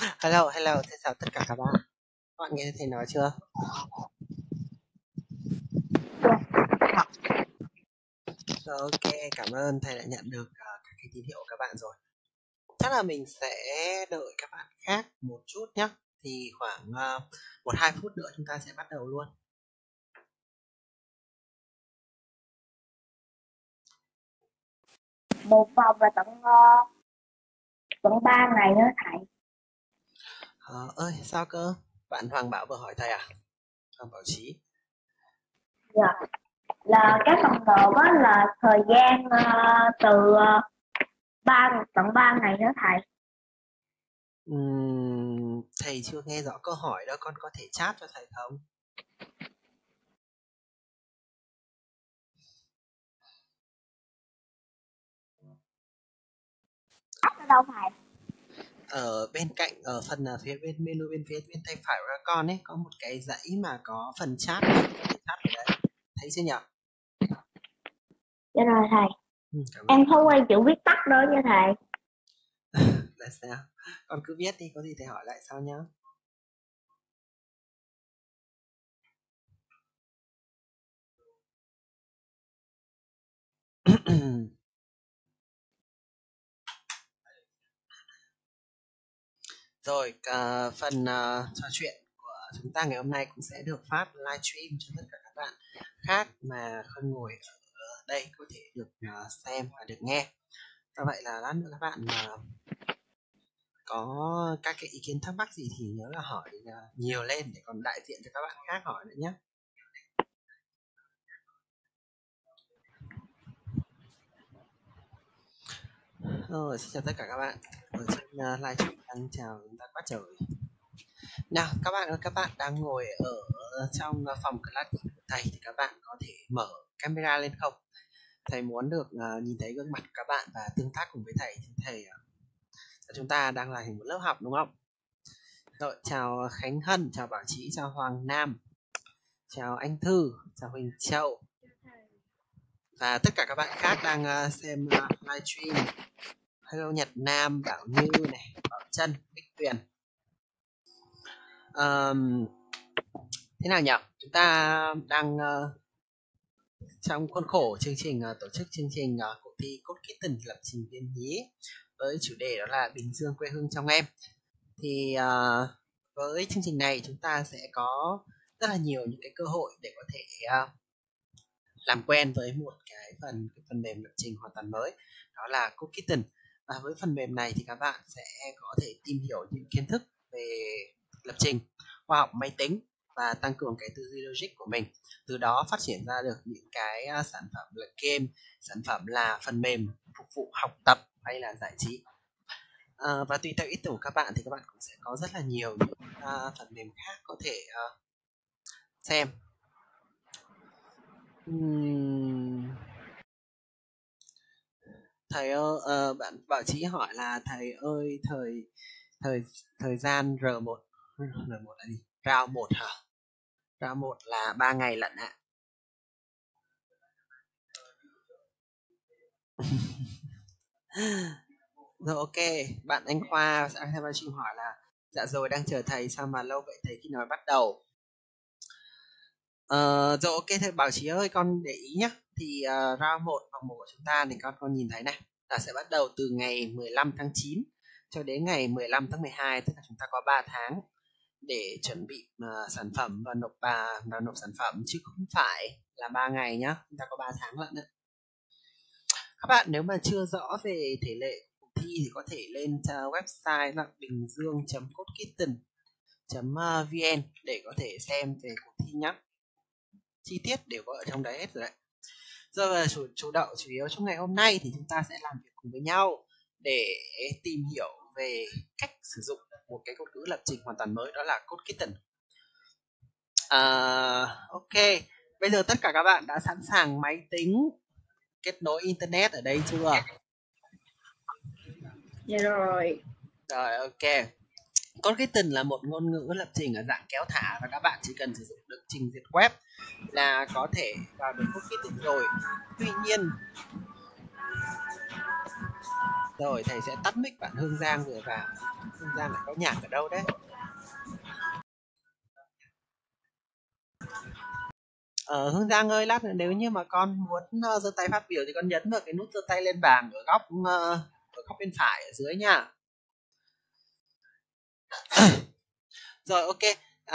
Hello, hello, xin chào tất cả các bạn. Các bạn nghe thầy nói chưa? Rồi, ok, cảm ơn thầy đã nhận được các cái tín hiệu của các bạn rồi. Chắc là mình sẽ đợi các bạn khác một chút nhé. Thì khoảng 1-2 phút nữa chúng ta sẽ bắt đầu luôn. Một vòng và tận 3 ngày nữa thầy. Ơi, sao cơ? Bạn Hoàng Bảo vừa hỏi thầy à? Hoàng Bảo Trí. Dạ. Là các phần nộp á là thời gian từ 3 ngày nữa thầy. Thầy chưa nghe rõ câu hỏi đâu, con có thể chat cho thầy không? Ở đâu thầy? Ở bên cạnh, ở phần phía bên menu bên tay phải của các con ấy có một cái dãy mà có phần chat, có thể chat vào đấy. Thấy chưa nhỉ? Dạ rồi thầy. Cảm Em ơn. không quen chữ viết tắt đó nha thầy. Là sao? Con cứ viết đi, có gì thầy hỏi lại sau nhá. Rồi, phần trò chuyện của chúng ta ngày hôm nay cũng sẽ được phát livestream cho tất cả các bạn khác mà không ngồi ở đây có thể được xem và được nghe. Do vậy là lát nữa các bạn mà có các cái ý kiến thắc mắc gì thì nhớ là hỏi nhiều lên để còn đại diện cho các bạn khác hỏi nữa nhé. Rồi, xin chào tất cả các bạn ở trên livestream đang chào chúng ta quá trời. Nào, các bạn ơi, các bạn đang ngồi ở trong phòng class của thầy thì các bạn có thể mở camera lên không? Thầy muốn được nhìn thấy gương mặt các bạn và tương tác cùng với thầy thì thầy chúng ta đang là hình một lớp học đúng không? Rồi, chào Khánh Hân, chào Bảo Trí, chào Hoàng Nam, chào anh Thư, chào Huỳnh Châu và tất cả các bạn khác đang xem livestream. Hello Nhật Nam, Bảo Như này, Bảo Trân, Bích Tuyền. Thế nào nhỉ? Chúng ta đang trong khuôn khổ chương trình tổ chức chương trình cuộc thi Code Kitten lập trình viên nhí với chủ đề đó là Bình Dương quê hương trong em. Thì với chương trình này chúng ta sẽ có rất là nhiều những cái cơ hội để có thể làm quen với một cái phần mềm lập trình hoàn toàn mới, đó là Code Kitten. Và với phần mềm này thì các bạn sẽ có thể tìm hiểu những kiến thức về lập trình, khoa học máy tính và tăng cường cái tư duy logic của mình. Từ đó phát triển ra được những cái sản phẩm là game, sản phẩm là phần mềm phục vụ học tập hay là giải trí. Và tùy theo ý tưởng của các bạn thì các bạn cũng sẽ có rất là nhiều những phần mềm khác có thể xem. Thầy ơi, bạn Bảo Trí hỏi là thầy ơi thời thời thời gian R1 R1 là gì? Round 1 hả? Round 1 là 3 ngày lận ạ. Rồi ok, bạn anh Khoa sẽ theo livestream hỏi là dạ rồi đang chờ thầy sao mà lâu vậy thầy khi nào bắt đầu? Rồi ok thầy Bảo Trí ơi con để ý nhé. Thì round 1 vòng 1 của chúng ta thì con nhìn thấy này là sẽ bắt đầu từ ngày 15 tháng 9 cho đến ngày 15 tháng 12, tức là chúng ta có 3 tháng để chuẩn bị sản phẩm và nộp sản phẩm chứ không phải là 3 ngày nhá, chúng ta có 3 tháng lận đấy. Các bạn nếu mà chưa rõ về thể lệ cuộc thi thì có thể lên website là bình dương.codekitten.vn để có thể xem về cuộc thi nhé. Chi tiết đều có ở trong đấy hết rồi đấy. Giờ là chủ động chủ yếu trong ngày hôm nay thì chúng ta sẽ làm việc cùng với nhau để tìm hiểu về cách sử dụng một cái ngôn ngữ lập trình hoàn toàn mới, đó là CodeKitten. Ok, bây giờ tất cả các bạn đã sẵn sàng máy tính kết nối internet ở đây chưa? Dạ rồi. Rồi ok. CodeKitten là một ngôn ngữ lập trình ở dạng kéo thả và các bạn chỉ cần sử dụng được trình duyệt web là có thể vào được CodeKitten rồi. Tuy nhiên Rồi thầy sẽ tắt mic bạn Hương Giang vừa vào. Hương Giang lại có nhạc ở đâu đấy? Hương Giang ơi, lát nữa nếu như mà con muốn giơ tay phát biểu thì con nhấn vào cái nút giơ tay lên bàn ở góc bên phải ở dưới nha. Rồi ok.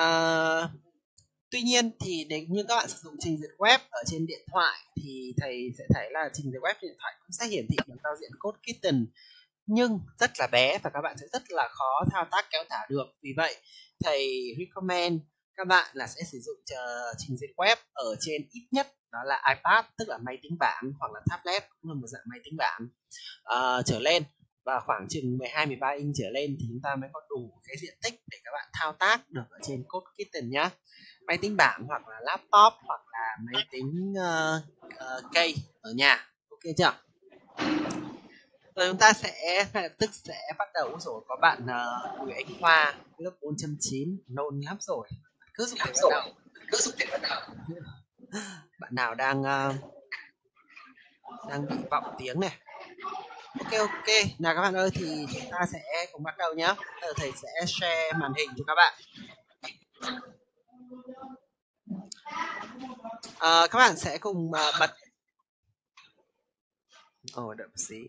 Tuy nhiên thì nếu như các bạn sử dụng trình duyệt web ở trên điện thoại thì thầy sẽ thấy là trình duyệt web trên điện thoại cũng sẽ hiển thị bằng giao diện CodeKitten, nhưng rất là bé và các bạn sẽ rất là khó thao tác kéo thả được. Vì vậy thầy recommend các bạn là sẽ sử dụng trình duyệt web ở trên ít nhất đó là iPad, tức là máy tính bảng, hoặc là tablet cũng là một dạng máy tính bảng trở lên, và khoảng chừng 12-13 inch trở lên thì chúng ta mới có đủ cái diện tích để các bạn thao tác được ở trên CodeKitten nhá. Máy tính bảng hoặc là laptop hoặc là máy tính cây ở nhà, ok chưa? Rồi chúng ta sẽ ngay lập tức sẽ bắt đầu rồi. Có bạn Bùi Anh Khoa lớp 4.9 nôn lắm rồi, cứ dục để bắt đầu. Bạn nào đang bị vọng tiếng này? Ok, nào các bạn ơi, thì chúng ta sẽ cùng bắt đầu nhé. Thầy sẽ share màn hình cho các bạn. Các bạn sẽ cùng bật. Đợi một xí.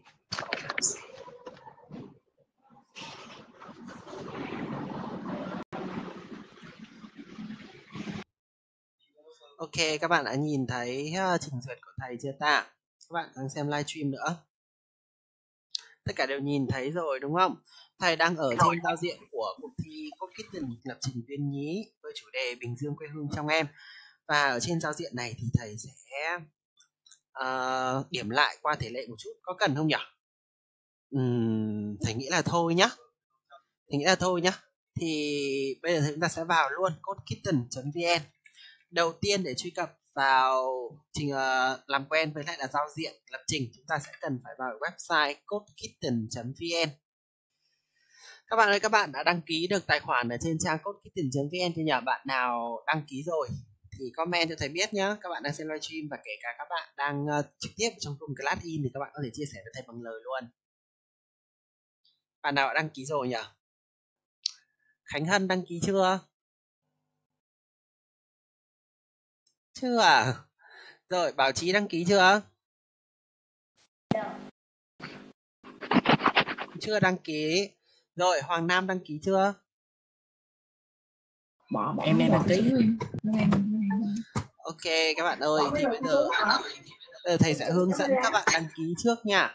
Ok, các bạn đã nhìn thấy trình duyệt của thầy chưa ta? Các bạn đang xem livestream nữa. Tất cả đều nhìn thấy rồi đúng không? Thầy đang ở trên giao diện của cuộc thi CodeKitten lập trình viên nhí với chủ đề Bình Dương quê hương trong em. Và ở trên giao diện này thì thầy sẽ điểm lại qua thể lệ một chút, có cần không nhỉ? Thầy nghĩ là thôi nhá. Thì bây giờ chúng ta sẽ vào luôn codekitten.vn. Đầu tiên để truy cập vào làm quen với lại là giao diện lập trình, chúng ta sẽ cần phải vào website codekitten.vn. Các bạn ơi, các bạn đã đăng ký được tài khoản ở trên trang codekitten.vn chưa nhỉ? Bạn nào đăng ký rồi thì comment cho thầy biết nhé. Các bạn đang xem livestream và kể cả các bạn đang trực tiếp trong room class in thì các bạn có thể chia sẻ với thầy bằng lời luôn. Bạn nào đã đăng ký rồi nhỉ? Khánh Hân đăng ký chưa? Chưa à? Rồi, Bảo Trí đăng ký chưa? Chưa đăng ký. Rồi, Hoàng Nam đăng ký chưa? Em đang đăng ký. Ok các bạn ơi, thì bây giờ thầy sẽ hướng dẫn các bạn đăng ký trước nha.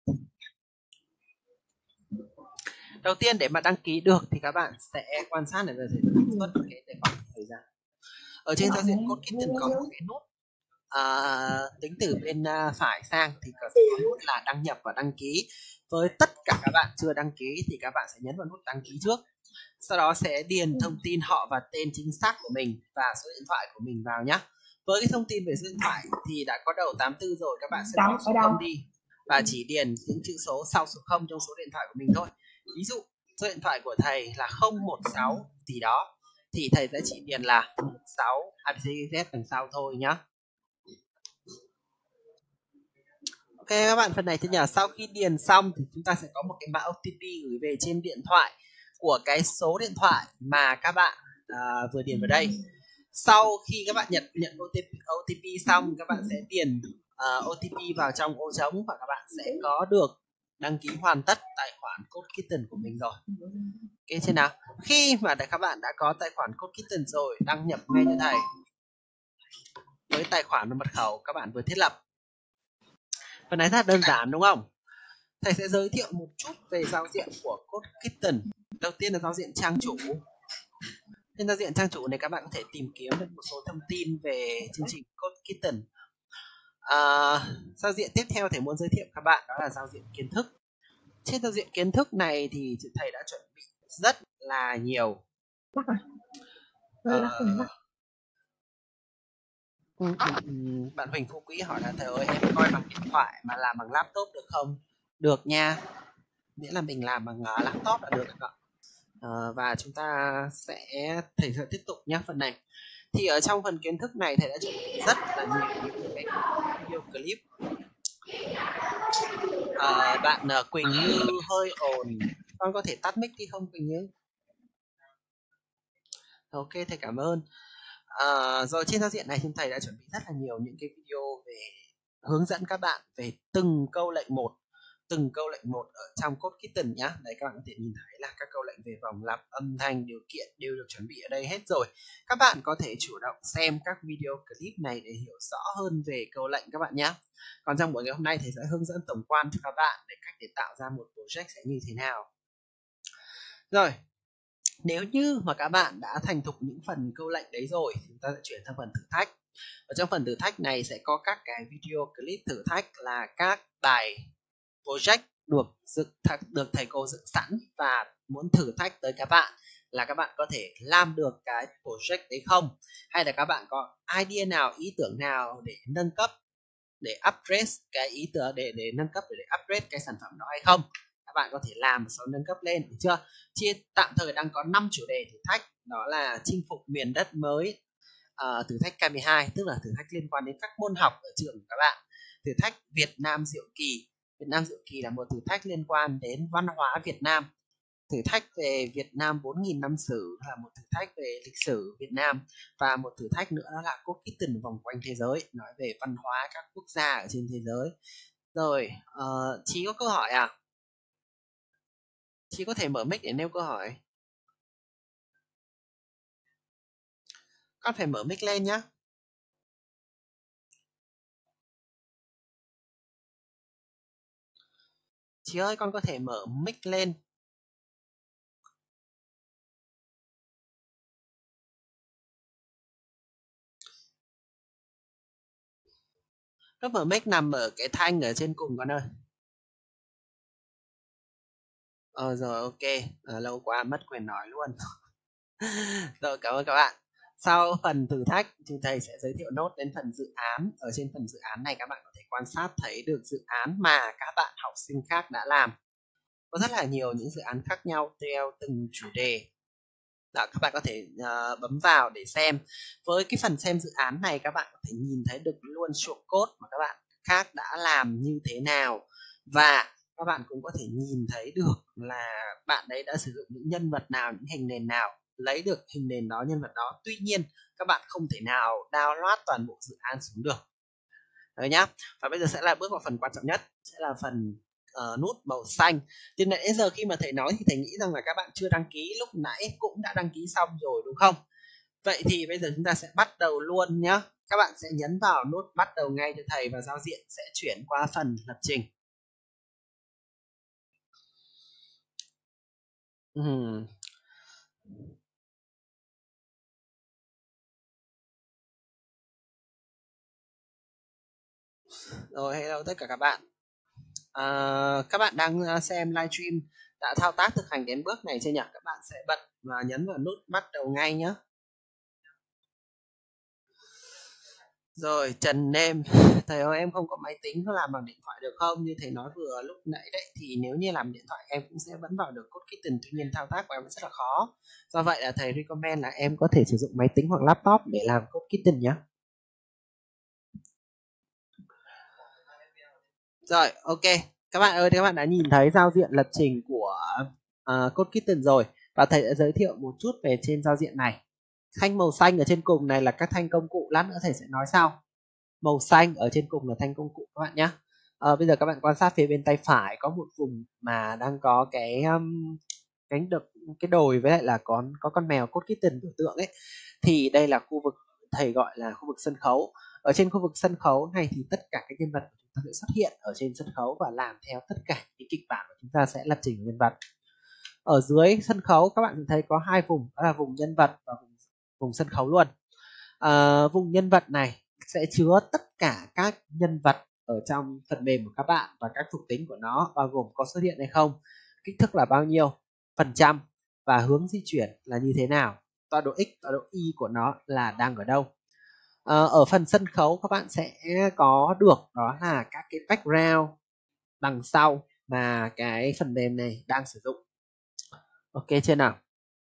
Đầu tiên để mà đăng ký được thì các bạn sẽ quan sát để thầy xuất cái tài khoản thời gian. Ở trên giao diện CodeKitten có một cái nút tính từ bên phải sang thì có nút là đăng nhập và đăng ký. Với tất cả các bạn chưa đăng ký thì các bạn sẽ nhấn vào nút đăng ký trước. Sau đó sẽ điền thông tin họ và tên chính xác của mình và số điện thoại của mình vào nhé. Với cái thông tin về số điện thoại thì đã có đầu 84 rồi, các bạn sẽ bỏ số 0 đi và chỉ điền những chữ số sau số 0 trong số điện thoại của mình thôi. Ví dụ số điện thoại của thầy là 016 gì đó thì thầy sẽ chỉ điền là 16 ABCZ đằng sau thôi nhá. Ok các bạn, phần này thì nhờ sau khi điền xong thì chúng ta sẽ có một cái mã OTP gửi về trên điện thoại của cái số điện thoại mà các bạn vừa điền vào đây. Sau khi các bạn nhận OTP xong, các bạn sẽ điền OTP vào trong ô trống và các bạn sẽ có được đăng ký hoàn tất tài khoản CodeKitten của mình rồi. Ok chưa nào? Khi mà các bạn đã có tài khoản CodeKitten rồi, đăng nhập ngay cho thầy với tài khoản và mật khẩu các bạn vừa thiết lập. Phần này rất là đơn giản đúng không? Thầy sẽ giới thiệu một chút về giao diện của CodeKitten. Đầu tiên là giao diện trang chủ. Trên giao diện trang chủ này các bạn có thể tìm kiếm được một số thông tin về chương trình CodeKitten. Giao diện tiếp theo thầy muốn giới thiệu các bạn đó là giao diện kiến thức. Trên giao diện kiến thức này thì thầy đã chuẩn bị rất là nhiều. Bạn Huỳnh Phú Quý hỏi là thầy ơi, em coi bằng điện thoại mà làm bằng laptop được không? Được nha, miễn là mình làm bằng laptop là được ạ. Và chúng ta thầy sẽ tiếp tục nhé. Phần này thì ở trong phần kiến thức này thầy đã chuẩn bị rất là nhiều những cái video clip Bạn Quỳnh Như hơi ồn, con có thể tắt mic đi không Quỳnh Như? Ok, thầy cảm ơn. Rồi trên giao diện này chúng thầy đã chuẩn bị rất là nhiều những cái video về hướng dẫn các bạn về từng câu lệnh một ở trong Code Kitten nhá. Đây các bạn có thể nhìn thấy là các câu lệnh về vòng lặp, âm thanh, điều kiện đều được chuẩn bị ở đây hết rồi. Các bạn có thể chủ động xem các video clip này để hiểu rõ hơn về câu lệnh các bạn nhé. Còn trong buổi ngày hôm nay thầy sẽ hướng dẫn tổng quan cho các bạn để cách để tạo ra một project sẽ như thế nào. Rồi, nếu như mà các bạn đã thành thục những phần câu lệnh đấy rồi, chúng ta sẽ chuyển sang phần thử thách. Ở trong phần thử thách này sẽ có các cái video clip thử thách là các bài project được thầy cô dựng sẵn và muốn thử thách tới các bạn là các bạn có thể làm được cái project đấy không, hay là các bạn có idea nào, ý tưởng nào để nâng cấp, để upgrade cái ý tưởng, để nâng cấp, để upgrade cái sản phẩm đó hay không. Các bạn có thể làm sau nâng cấp lên, được chưa? Tạm thời đang có 5 chủ đề thử thách, đó là chinh phục miền đất mới, thử thách K12 tức là thử thách liên quan đến các môn học ở trường của các bạn, thử thách Việt Nam Diệu Kỳ. Việt Nam Diệu Kỳ là một thử thách liên quan đến văn hóa Việt Nam. Thử thách về Việt Nam 4.000 năm sử là một thử thách về lịch sử Việt Nam, và một thử thách nữa đó là Code Kitten vòng quanh thế giới, nói về văn hóa các quốc gia ở trên thế giới. Rồi, Chí có câu hỏi à? Chí có thể mở mic để nêu câu hỏi. Con phải mở mic lên nhá. Chí ơi, con có thể mở mic lên. Nút mở mic nằm ở cái thanh ở trên cùng con ơi. Rồi ok, lâu quá mất quyền nói luôn. Rồi, cảm ơn các bạn. Sau phần thử thách, chúng thầy sẽ giới thiệu nốt đến phần dự án. Ở trên phần dự án này các bạn có thể quan sát thấy được dự án mà các bạn học sinh khác đã làm. Có rất là nhiều những dự án khác nhau theo từng chủ đề. Đó, các bạn có thể bấm vào để xem. Với cái phần xem dự án này, các bạn có thể nhìn thấy được luôn số code mà các bạn khác đã làm như thế nào, và các bạn cũng có thể nhìn thấy được là bạn ấy đã sử dụng những nhân vật nào, những hình nền nào, lấy được hình nền đó, nhân vật đó. Tuy nhiên các bạn không thể nào download toàn bộ dự án xuống được. Đấy nhá. Và bây giờ sẽ là bước vào phần quan trọng nhất, sẽ là phần nút màu xanh. Từ nãy đến giờ khi mà thầy nói thì thầy nghĩ rằng là các bạn chưa đăng ký, lúc nãy cũng đã đăng ký xong rồi đúng không? Vậy thì bây giờ chúng ta sẽ bắt đầu luôn nhá. Các bạn sẽ nhấn vào nút bắt đầu ngay cho thầy và giao diện sẽ chuyển qua phần lập trình. Rồi, hello tất cả các bạn. Các bạn đang xem livestream đã thao tác thực hành đến bước này chưa nhỉ? Các bạn sẽ bật và nhấn vào nút bắt đầu ngay nhé. Rồi, Trần Nêm, thầy ơi em không có máy tính, có làm bằng điện thoại được không? Như thầy nói vừa lúc nãy đấy, thì nếu như làm điện thoại em cũng sẽ vẫn vào được Code Kitten, tuy nhiên thao tác của em rất là khó. Do vậy là thầy recommend là em có thể sử dụng máy tính hoặc laptop để làm Code Kitten nhé. Rồi, ok. Các bạn ơi, các bạn đã nhìn thấy giao diện lập trình của Code Kitten rồi. Và thầy đã giới thiệu một chút về trên giao diện này. Thanh màu xanh ở trên cùng này là các thanh công cụ, lát nữa thầy sẽ nói sau. Màu xanh ở trên cùng là thanh công cụ các bạn nhé. Bây giờ các bạn quan sát phía bên tay phải có một vùng mà đang có cái đồi với lại là có con mèo Code Kitten biểu tượng ấy. Thì đây là khu vực thầy gọi là khu vực sân khấu. Ở trên khu vực sân khấu này thì tất cả các nhân vật của chúng ta sẽ xuất hiện ở trên sân khấu và làm theo tất cả những kịch bản của chúng ta sẽ lập trình nhân vật. Ở dưới sân khấu các bạn thấy có hai vùng, đó là vùng nhân vật và vùng sân khấu luôn. Vùng nhân vật này sẽ chứa tất cả các nhân vật ở trong phần mềm của các bạn và các thuộc tính của nó, bao gồm có xuất hiện hay không, kích thước là bao nhiêu, phần trăm và hướng di chuyển là như thế nào, tọa độ x, tọa độ y của nó là đang ở đâu. Ở phần sân khấu các bạn sẽ có được đó là các cái background đằng sau mà cái phần mềm này đang sử dụng. Ok chưa nào?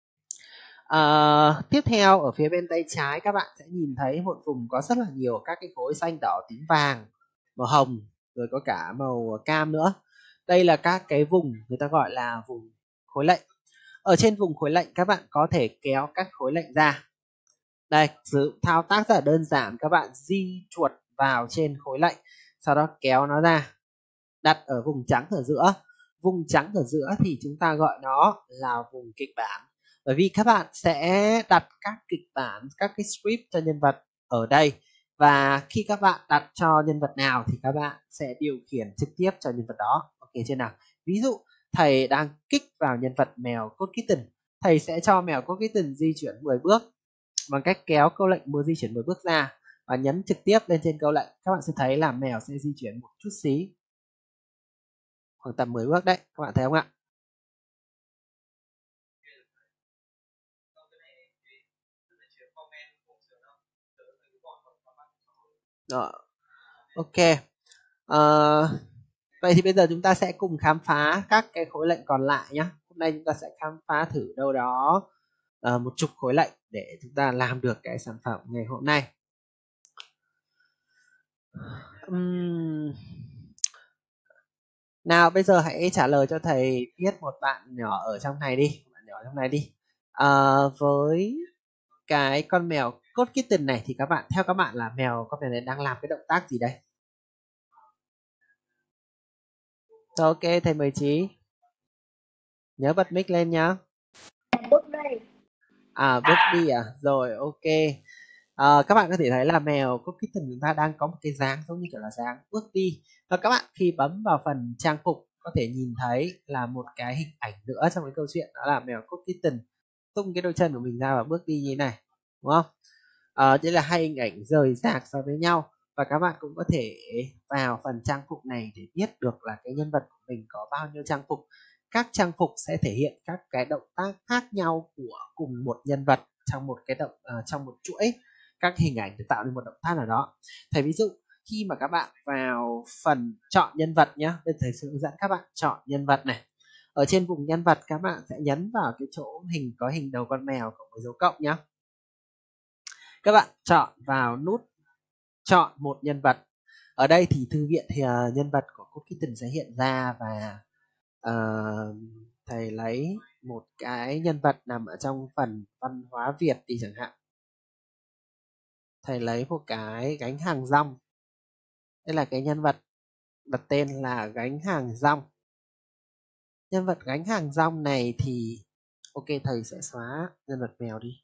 Tiếp theo ở phía bên tay trái các bạn sẽ nhìn thấy một vùng có rất là nhiều các cái khối xanh, đỏ, tím, vàng, màu hồng, rồi có cả màu cam nữa. Đây là các cái vùng người ta gọi là vùng khối lệnh. Ở trên vùng khối lệnh các bạn có thể kéo các khối lệnh ra. Đây, sử dụng thao tác rất là đơn giản, các bạn di chuột vào trên khối lệnh, sau đó kéo nó ra, đặt ở vùng trắng ở giữa. Vùng trắng ở giữa thì chúng ta gọi nó là vùng kịch bản. Bởi vì các bạn sẽ đặt các kịch bản, các cái script cho nhân vật ở đây. Và khi các bạn đặt cho nhân vật nào thì các bạn sẽ điều khiển trực tiếp cho nhân vật đó. Ok chưa nào? Ví dụ thầy đang kích vào nhân vật mèo Code Kitten. Thầy sẽ cho mèo Code Kitten di chuyển 10 bước bằng cách kéo câu lệnh mua di chuyển 10 bước ra và nhấn trực tiếp lên trên câu lệnh. Các bạn sẽ thấy là mèo sẽ di chuyển một chút xí, khoảng tầm 10 bước đấy, các bạn thấy không ạ? Rồi, ok. Vậy thì bây giờ chúng ta sẽ cùng khám phá các cái khối lệnh còn lại nhé. Hôm nay chúng ta sẽ khám phá thử đâu đó một chục khối lệnh để chúng ta làm được cái sản phẩm ngày hôm nay. Nào bây giờ hãy trả lời cho thầy biết một bạn nhỏ ở trong này đi. Bạn nhỏ trong này đi. Với cái con mèo Code Kitten này thì theo các bạn là con mèo này đang làm cái động tác gì đây? Rồi, ok, thầy mời Trí. Nhớ bật mic lên nhá. Bước đi. Bước đi à? Rồi, ok. Các bạn có thể thấy là mèo Code Kitten chúng ta đang có một cái dáng giống như kiểu là dáng bước đi. Và các bạn khi bấm vào phần trang phục có thể nhìn thấy là một cái hình ảnh nữa trong cái câu chuyện, đó là mèo Code Kitten tung cái đôi chân của mình ra và bước đi như thế này, đúng không? Đây là hai hình ảnh rời rạc so với nhau. Và các bạn cũng có thể vào phần trang phục này để biết được là cái nhân vật của mình có bao nhiêu trang phục. Các trang phục sẽ thể hiện các cái động tác khác nhau của cùng một nhân vật trong một chuỗi các hình ảnh để tạo nên một động tác nào đó. Thầy ví dụ khi mà các bạn vào phần chọn nhân vật nhé, bây giờ thầy sẽ hướng dẫn các bạn chọn nhân vật này. Ở trên vùng nhân vật các bạn sẽ nhấn vào cái chỗ có hình đầu con mèo cộng với dấu cộng nhé. Các bạn chọn vào nút chọn một nhân vật. Ở đây thì thư viện thì nhân vật của Code Kitten sẽ hiện ra, và thầy lấy một cái nhân vật nằm ở trong phần văn hóa Việt đi chẳng hạn. Thầy lấy một cái gánh hàng rong. Đây là cái nhân vật đặt tên là gánh hàng rong. Nhân vật gánh hàng rong này thì ok, thầy sẽ xóa nhân vật mèo đi.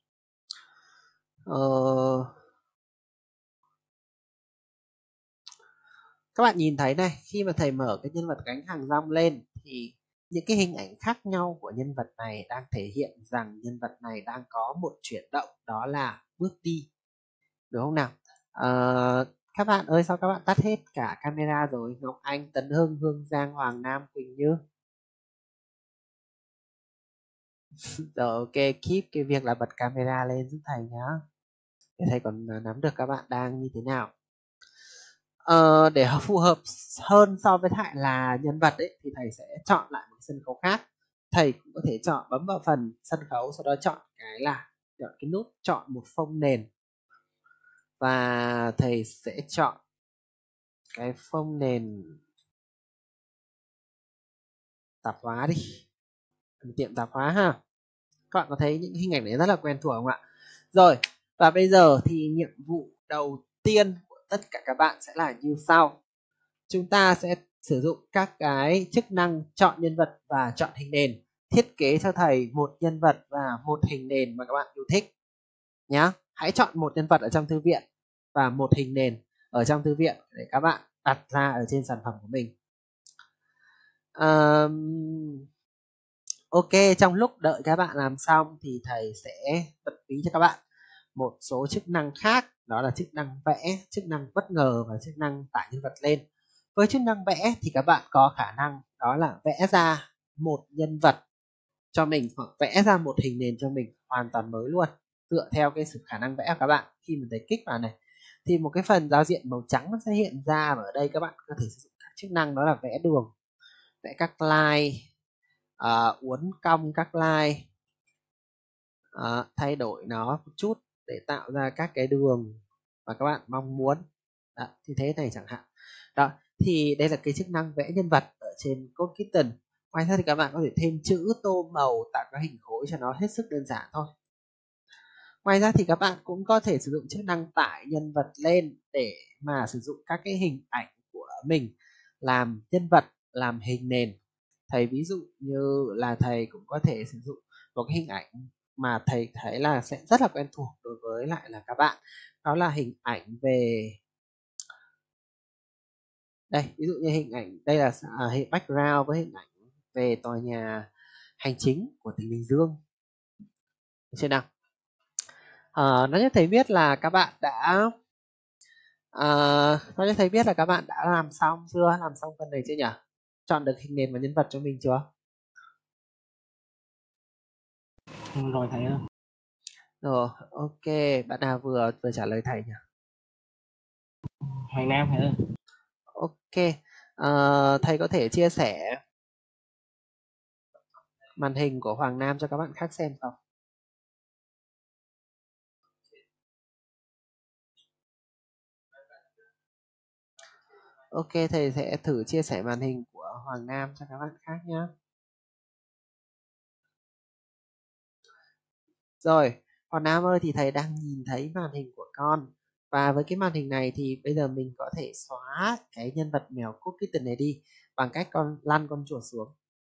Các bạn nhìn thấy này, khi mà thầy mở cái nhân vật gánh hàng rong lên thì những cái hình ảnh khác nhau của nhân vật này đang thể hiện rằng nhân vật này đang có một chuyển động, đó là bước đi, đúng không nào? Các bạn ơi, sao các bạn tắt hết cả camera rồi? Ngọc Anh, Tấn Hưng, Hương Giang, Hoàng Nam, Quỳnh Như. Rồi, ok, keep cái việc là bật camera lên giúp thầy nhá, để thầy còn nắm được các bạn đang như thế nào. Để phù hợp hơn so với lại là nhân vật ấy, thì thầy sẽ chọn lại một sân khấu khác. Thầy cũng có thể bấm vào phần sân khấu, sau đó chọn cái nút chọn một phông nền, và thầy sẽ chọn cái phông nền tạp hóa đi, tiệm tạp hóa ha. Các bạn có thấy những hình ảnh này rất là quen thuộc không ạ? Rồi, và bây giờ thì nhiệm vụ đầu tiên của tất cả các bạn sẽ là như sau. Chúng ta sẽ sử dụng các cái chức năng chọn nhân vật và chọn hình nền, thiết kế cho thầy một nhân vật và một hình nền mà các bạn yêu thích nhá. Hãy chọn một nhân vật ở trong thư viện và một hình nền ở trong thư viện để các bạn đặt ra ở trên sản phẩm của mình. Ok, trong lúc đợi các bạn làm xong thì thầy sẽ bật mí cho các bạn một số chức năng khác, đó là chức năng vẽ, chức năng bất ngờ và chức năng tải nhân vật lên. Với chức năng vẽ thì các bạn có khả năng đó là vẽ ra một nhân vật cho mình hoặc vẽ ra một hình nền cho mình hoàn toàn mới luôn, dựa theo cái sự khả năng vẽ của các bạn. Khi mình thấy kích vào này thì một cái phần giao diện màu trắng nó sẽ hiện ra, và ở đây các bạn có thể sử dụng các chức năng đó là vẽ đường, vẽ các line, uốn cong các line, thay đổi nó một chút để tạo ra các cái đường mà các bạn mong muốn. Như thế này chẳng hạn. Đó, thì đây là cái chức năng vẽ nhân vật ở trên Code Kitten. Ngoài ra thì các bạn có thể thêm chữ, tô màu, tạo các hình khối cho nó hết sức đơn giản thôi. Ngoài ra thì các bạn cũng có thể sử dụng chức năng tải nhân vật lên để mà sử dụng các cái hình ảnh của mình làm nhân vật, làm hình nền. Thầy ví dụ như là thầy cũng có thể sử dụng một cái hình ảnh mà thầy thấy là sẽ rất là quen thuộc đối với lại là các bạn. Đó là hình ảnh về đây, ví dụ như hình ảnh đây là hình background với hình ảnh về tòa nhà hành chính của tỉnh Bình Dương. Được chưa nào? Nói cho thầy biết là các bạn đã nói cho thầy biết là các bạn đã làm xong chưa? Làm xong phần này chưa nhỉ? Chọn được hình nền và nhân vật cho mình chưa? Rồi thầy ơi. Rồi, ok. Bạn nào vừa trả lời thầy nhỉ? Hoàng Nam thầy ơi. Ok. Thầy có thể chia sẻ màn hình của Hoàng Nam cho các bạn khác xem không? Ok, thầy sẽ thử chia sẻ màn hình của Hoàng Nam cho các bạn khác nhé. Rồi, Hoàng Nam ơi, thì thầy đang nhìn thấy màn hình của con. Và với cái màn hình này thì bây giờ mình có thể xóa cái nhân vật mèo Code Kitten này đi bằng cách con lăn con chuột xuống.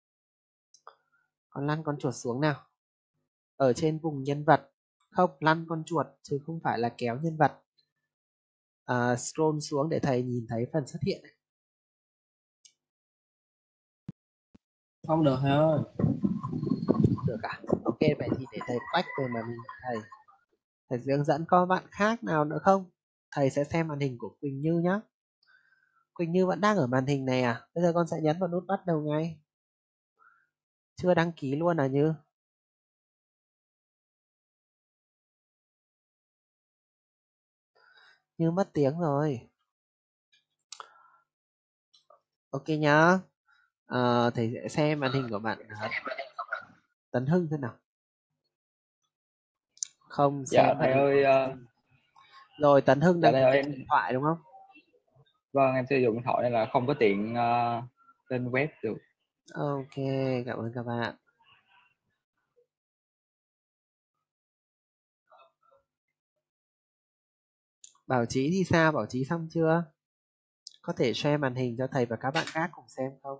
Con lăn con chuột xuống nào. Ở trên vùng nhân vật. Không, lăn con chuột chứ không phải là kéo nhân vật. Scroll xuống để thầy nhìn thấy phần xuất hiện này. Không được thầy ơi. Được à? Ok, vậy thì để thầy back về màn hình của thầy. Thầy sẽ hướng dẫn có bạn khác nào nữa không? Thầy sẽ xem màn hình của Quỳnh Như nhé. Quỳnh Như vẫn đang ở màn hình này à? Bây giờ con sẽ nhấn vào nút bắt đầu ngay. Chưa đăng ký luôn à Như? Như mất tiếng rồi. Ok nhá. Thầy sẽ xem màn hình của bạn Tấn Hưng thế nào. Không xem Dạ màn thầy hình ơi. Rồi Tấn Hưng Dạ đang thầy sử ơi, dụng điện thoại đúng không? vâng, em sử dụng điện thoại nên là không có tiện lên web được. Ok, cảm ơn các bạn. Bảo Trí thì sao? Bảo Trí xong chưa? Có thể share màn hình cho thầy và các bạn khác cùng xem không?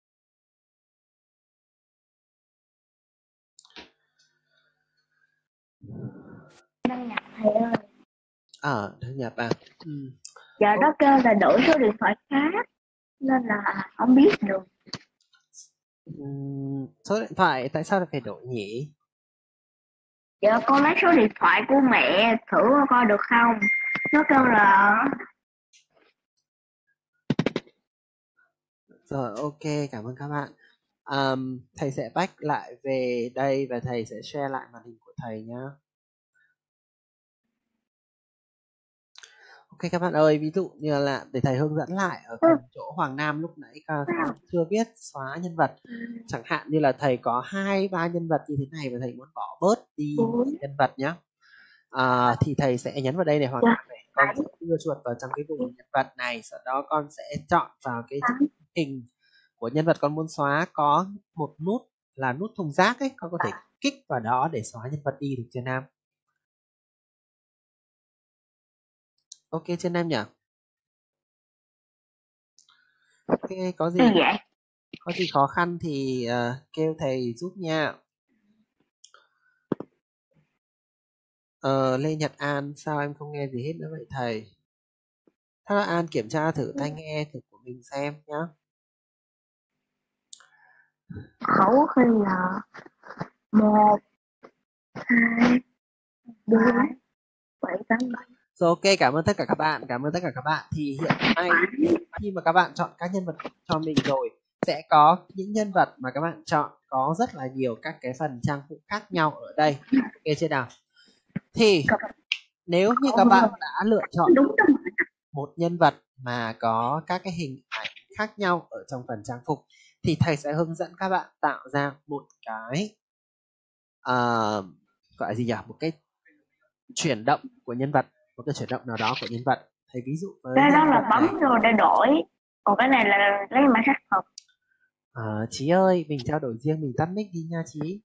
Đăng nhập thầy ơi. Đăng nhập à? Giờ đó kêu là đổi số điện thoại khác nên là không biết được. Số điện thoại tại sao lại phải đổi nhỉ? Giờ con lấy số điện thoại của mẹ thử coi được không. Nó kêu là Rồi, ok, cảm ơn các bạn. Thầy sẽ back lại về đây và thầy sẽ share lại màn hình của thầy nhé. Ok các bạn ơi, ví dụ như là để thầy hướng dẫn lại ở phần chỗ Hoàng Nam lúc nãy con chưa biết xóa nhân vật. Chẳng hạn như là thầy có 2-3 nhân vật như thế này và thầy muốn bỏ bớt đi nhân vật nhé. Thì thầy sẽ nhấn vào đây này, Hoàng Nam này. Con sẽ đưa chuột vào trong cái vùng nhân vật này, sau đó con sẽ chọn vào cái hình của nhân vật con muốn xóa, có một nút là nút thùng rác ấy, con có thể kích vào đó để xóa nhân vật đi, được chưa Nam? Ok chưa Nam nhỉ? Ok, có gì khó khăn thì kêu thầy giúp nha. Lê Nhật An, sao em không nghe gì hết nữa vậy thầy? Thế là An kiểm tra thử tai nghe thử của mình xem nhá. khẩu khi là 1, 2, 4, 7, 8, 9. Rồi ok, cảm ơn tất cả các bạn, Thì hiện nay khi mà các bạn chọn các nhân vật cho mình rồi, sẽ có những nhân vật mà các bạn chọn có rất là nhiều các cái phần trang phụ khác nhau ở đây. Ok chưa nào? Thì nếu như các bạn đã lựa chọn một nhân vật mà có các cái hình ảnh khác nhau ở trong phần trang phục, thì thầy sẽ hướng dẫn các bạn tạo ra một cái gọi là gì nhỉ? Một cái chuyển động của nhân vật, một cái chuyển động nào đó của nhân vật. Thầy ví dụ với Cái đó nhân là vật bấm này. vô để đổi, còn cái này là lấy mã sắc thật. Chí ơi, mình trao đổi riêng, mình tắt mic đi nha Chí.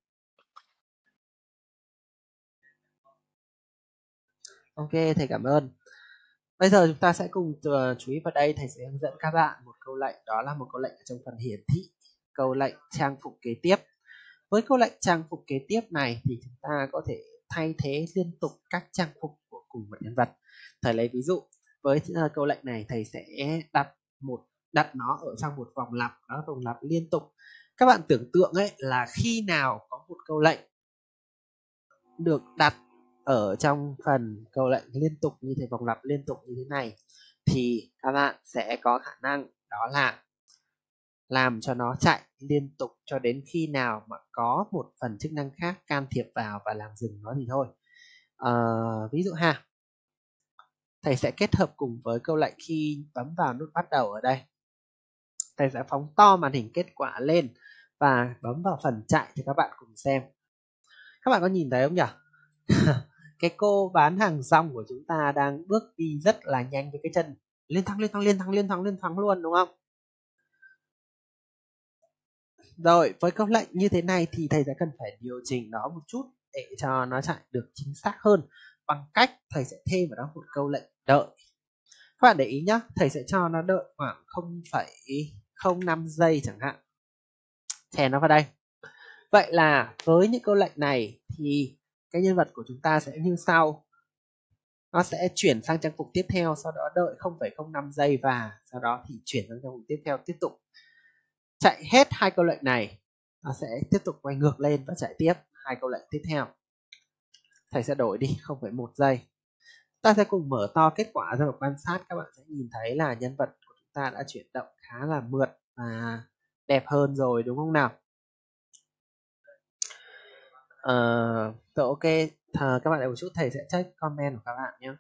Ok, thầy cảm ơn. Bây giờ chúng ta sẽ cùng chú ý vào đây, thầy sẽ hướng dẫn các bạn một câu lệnh, đó là một câu lệnh ở trong phần hiển thị, câu lệnh trang phục kế tiếp. Với câu lệnh trang phục kế tiếp này thì chúng ta có thể thay thế liên tục các trang phục của cùng một nhân vật. Thầy lấy ví dụ, với câu lệnh này thầy sẽ đặt nó ở trong một vòng lặp, đó là vòng lặp liên tục. Các bạn tưởng tượng ấy là khi nào có một câu lệnh được đặt ở trong phần câu lệnh liên tục như thế, vòng lặp liên tục như thế này, thì các bạn sẽ có khả năng đó là làm cho nó chạy liên tục cho đến khi nào mà có một phần chức năng khác can thiệp vào và làm dừng nó thì thôi. Ví dụ ha, thầy sẽ kết hợp cùng với câu lệnh khi bấm vào nút bắt đầu ở đây. Thầy sẽ phóng to màn hình kết quả lên và bấm vào phần chạy cho các bạn cùng xem. Các bạn có nhìn thấy không nhỉ? Cái cô bán hàng rong của chúng ta đang bước đi rất là nhanh với cái chân liên thăng luôn, đúng không? Rồi, với câu lệnh như thế này thì thầy sẽ cần phải điều chỉnh nó một chút để cho nó chạy được chính xác hơn, bằng cách thầy sẽ thêm vào đó một câu lệnh đợi. Các bạn để ý nhé, thầy sẽ cho nó đợi khoảng 0,05 giây chẳng hạn. Chèn nó vào đây. Vậy là với những câu lệnh này thì cái nhân vật của chúng ta sẽ như sau. Nó sẽ chuyển sang trang phục tiếp theo, sau đó đợi 0,05 giây và sau đó thì chuyển sang trang phục tiếp theo tiếp tục. Chạy hết hai câu lệnh này, nó sẽ tiếp tục quay ngược lên và chạy tiếp hai câu lệnh tiếp theo. Thầy sẽ đổi đi 0,1 giây. Ta sẽ cùng mở to kết quả ra và quan sát, các bạn sẽ nhìn thấy là nhân vật của chúng ta đã chuyển động khá là mượt và đẹp hơn rồi, đúng không nào? Rồi ok, các bạn đợi một chút, thầy sẽ check comment của các bạn nhé.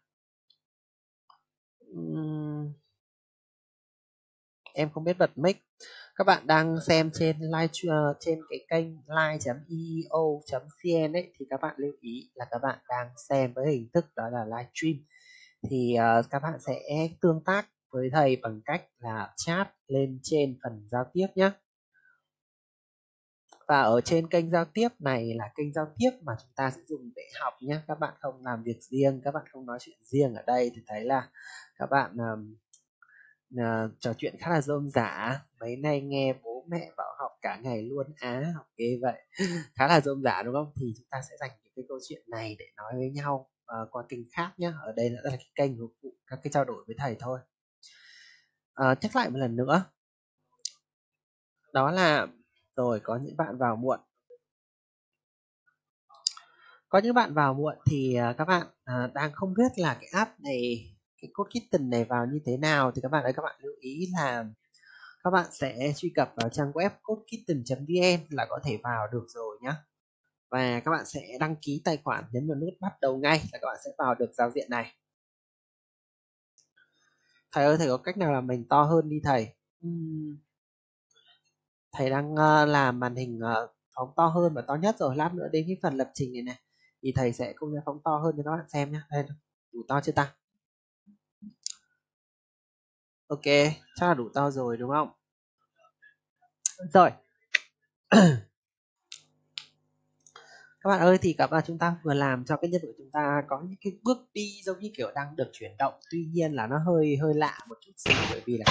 Em không biết bật mic. Các bạn đang xem trên trên cái kênh live.ieo.cn ấy, thì các bạn lưu ý là các bạn đang xem với hình thức đó là live stream. Thì các bạn sẽ tương tác với thầy bằng cách là chat lên trên phần giao tiếp nhé. Và ở trên kênh giao tiếp này là kênh giao tiếp mà chúng ta sẽ dùng để học nhé. Các bạn không làm việc riêng, các bạn không nói chuyện riêng ở đây, thì thấy là các bạn trò chuyện khá là rôm rả. Mấy nay nghe bố mẹ bảo học cả ngày luôn học ghê vậy. Khá là rôm rả đúng không? Thì chúng ta sẽ dành những cái câu chuyện này để nói với nhau qua kênh khác nhé. Ở đây là cái kênh phục vụ các cái trao đổi với thầy thôi. Nhắc lại một lần nữa, đó là rồi có những bạn vào muộn. Có những bạn vào muộn thì các bạn đang không biết là cái app này, cái Code Kitten này vào như thế nào, thì các bạn lưu ý là các bạn sẽ truy cập vào trang web codekitten.vn là có thể vào được rồi nhé. Và các bạn sẽ đăng ký tài khoản, nhấn vào nút bắt đầu ngay là các bạn sẽ vào được giao diện này. Thầy ơi, thầy có cách nào làm mình to hơn đi thầy? Thầy đang làm màn hình phóng to hơn và to nhất rồi. Lát nữa đến cái phần lập trình này này thì thầy sẽ cùng phóng to hơn cho các bạn xem nhé. Đây, đủ to chưa ta? Ok, chắc là đủ to rồi đúng không? Rồi. Các bạn ơi, thì các bạn chúng ta vừa làm cho cái nhân vật của chúng ta có những cái bước đi giống như kiểu đang được chuyển động, tuy nhiên là nó hơi lạ một chút xíu, bởi vì là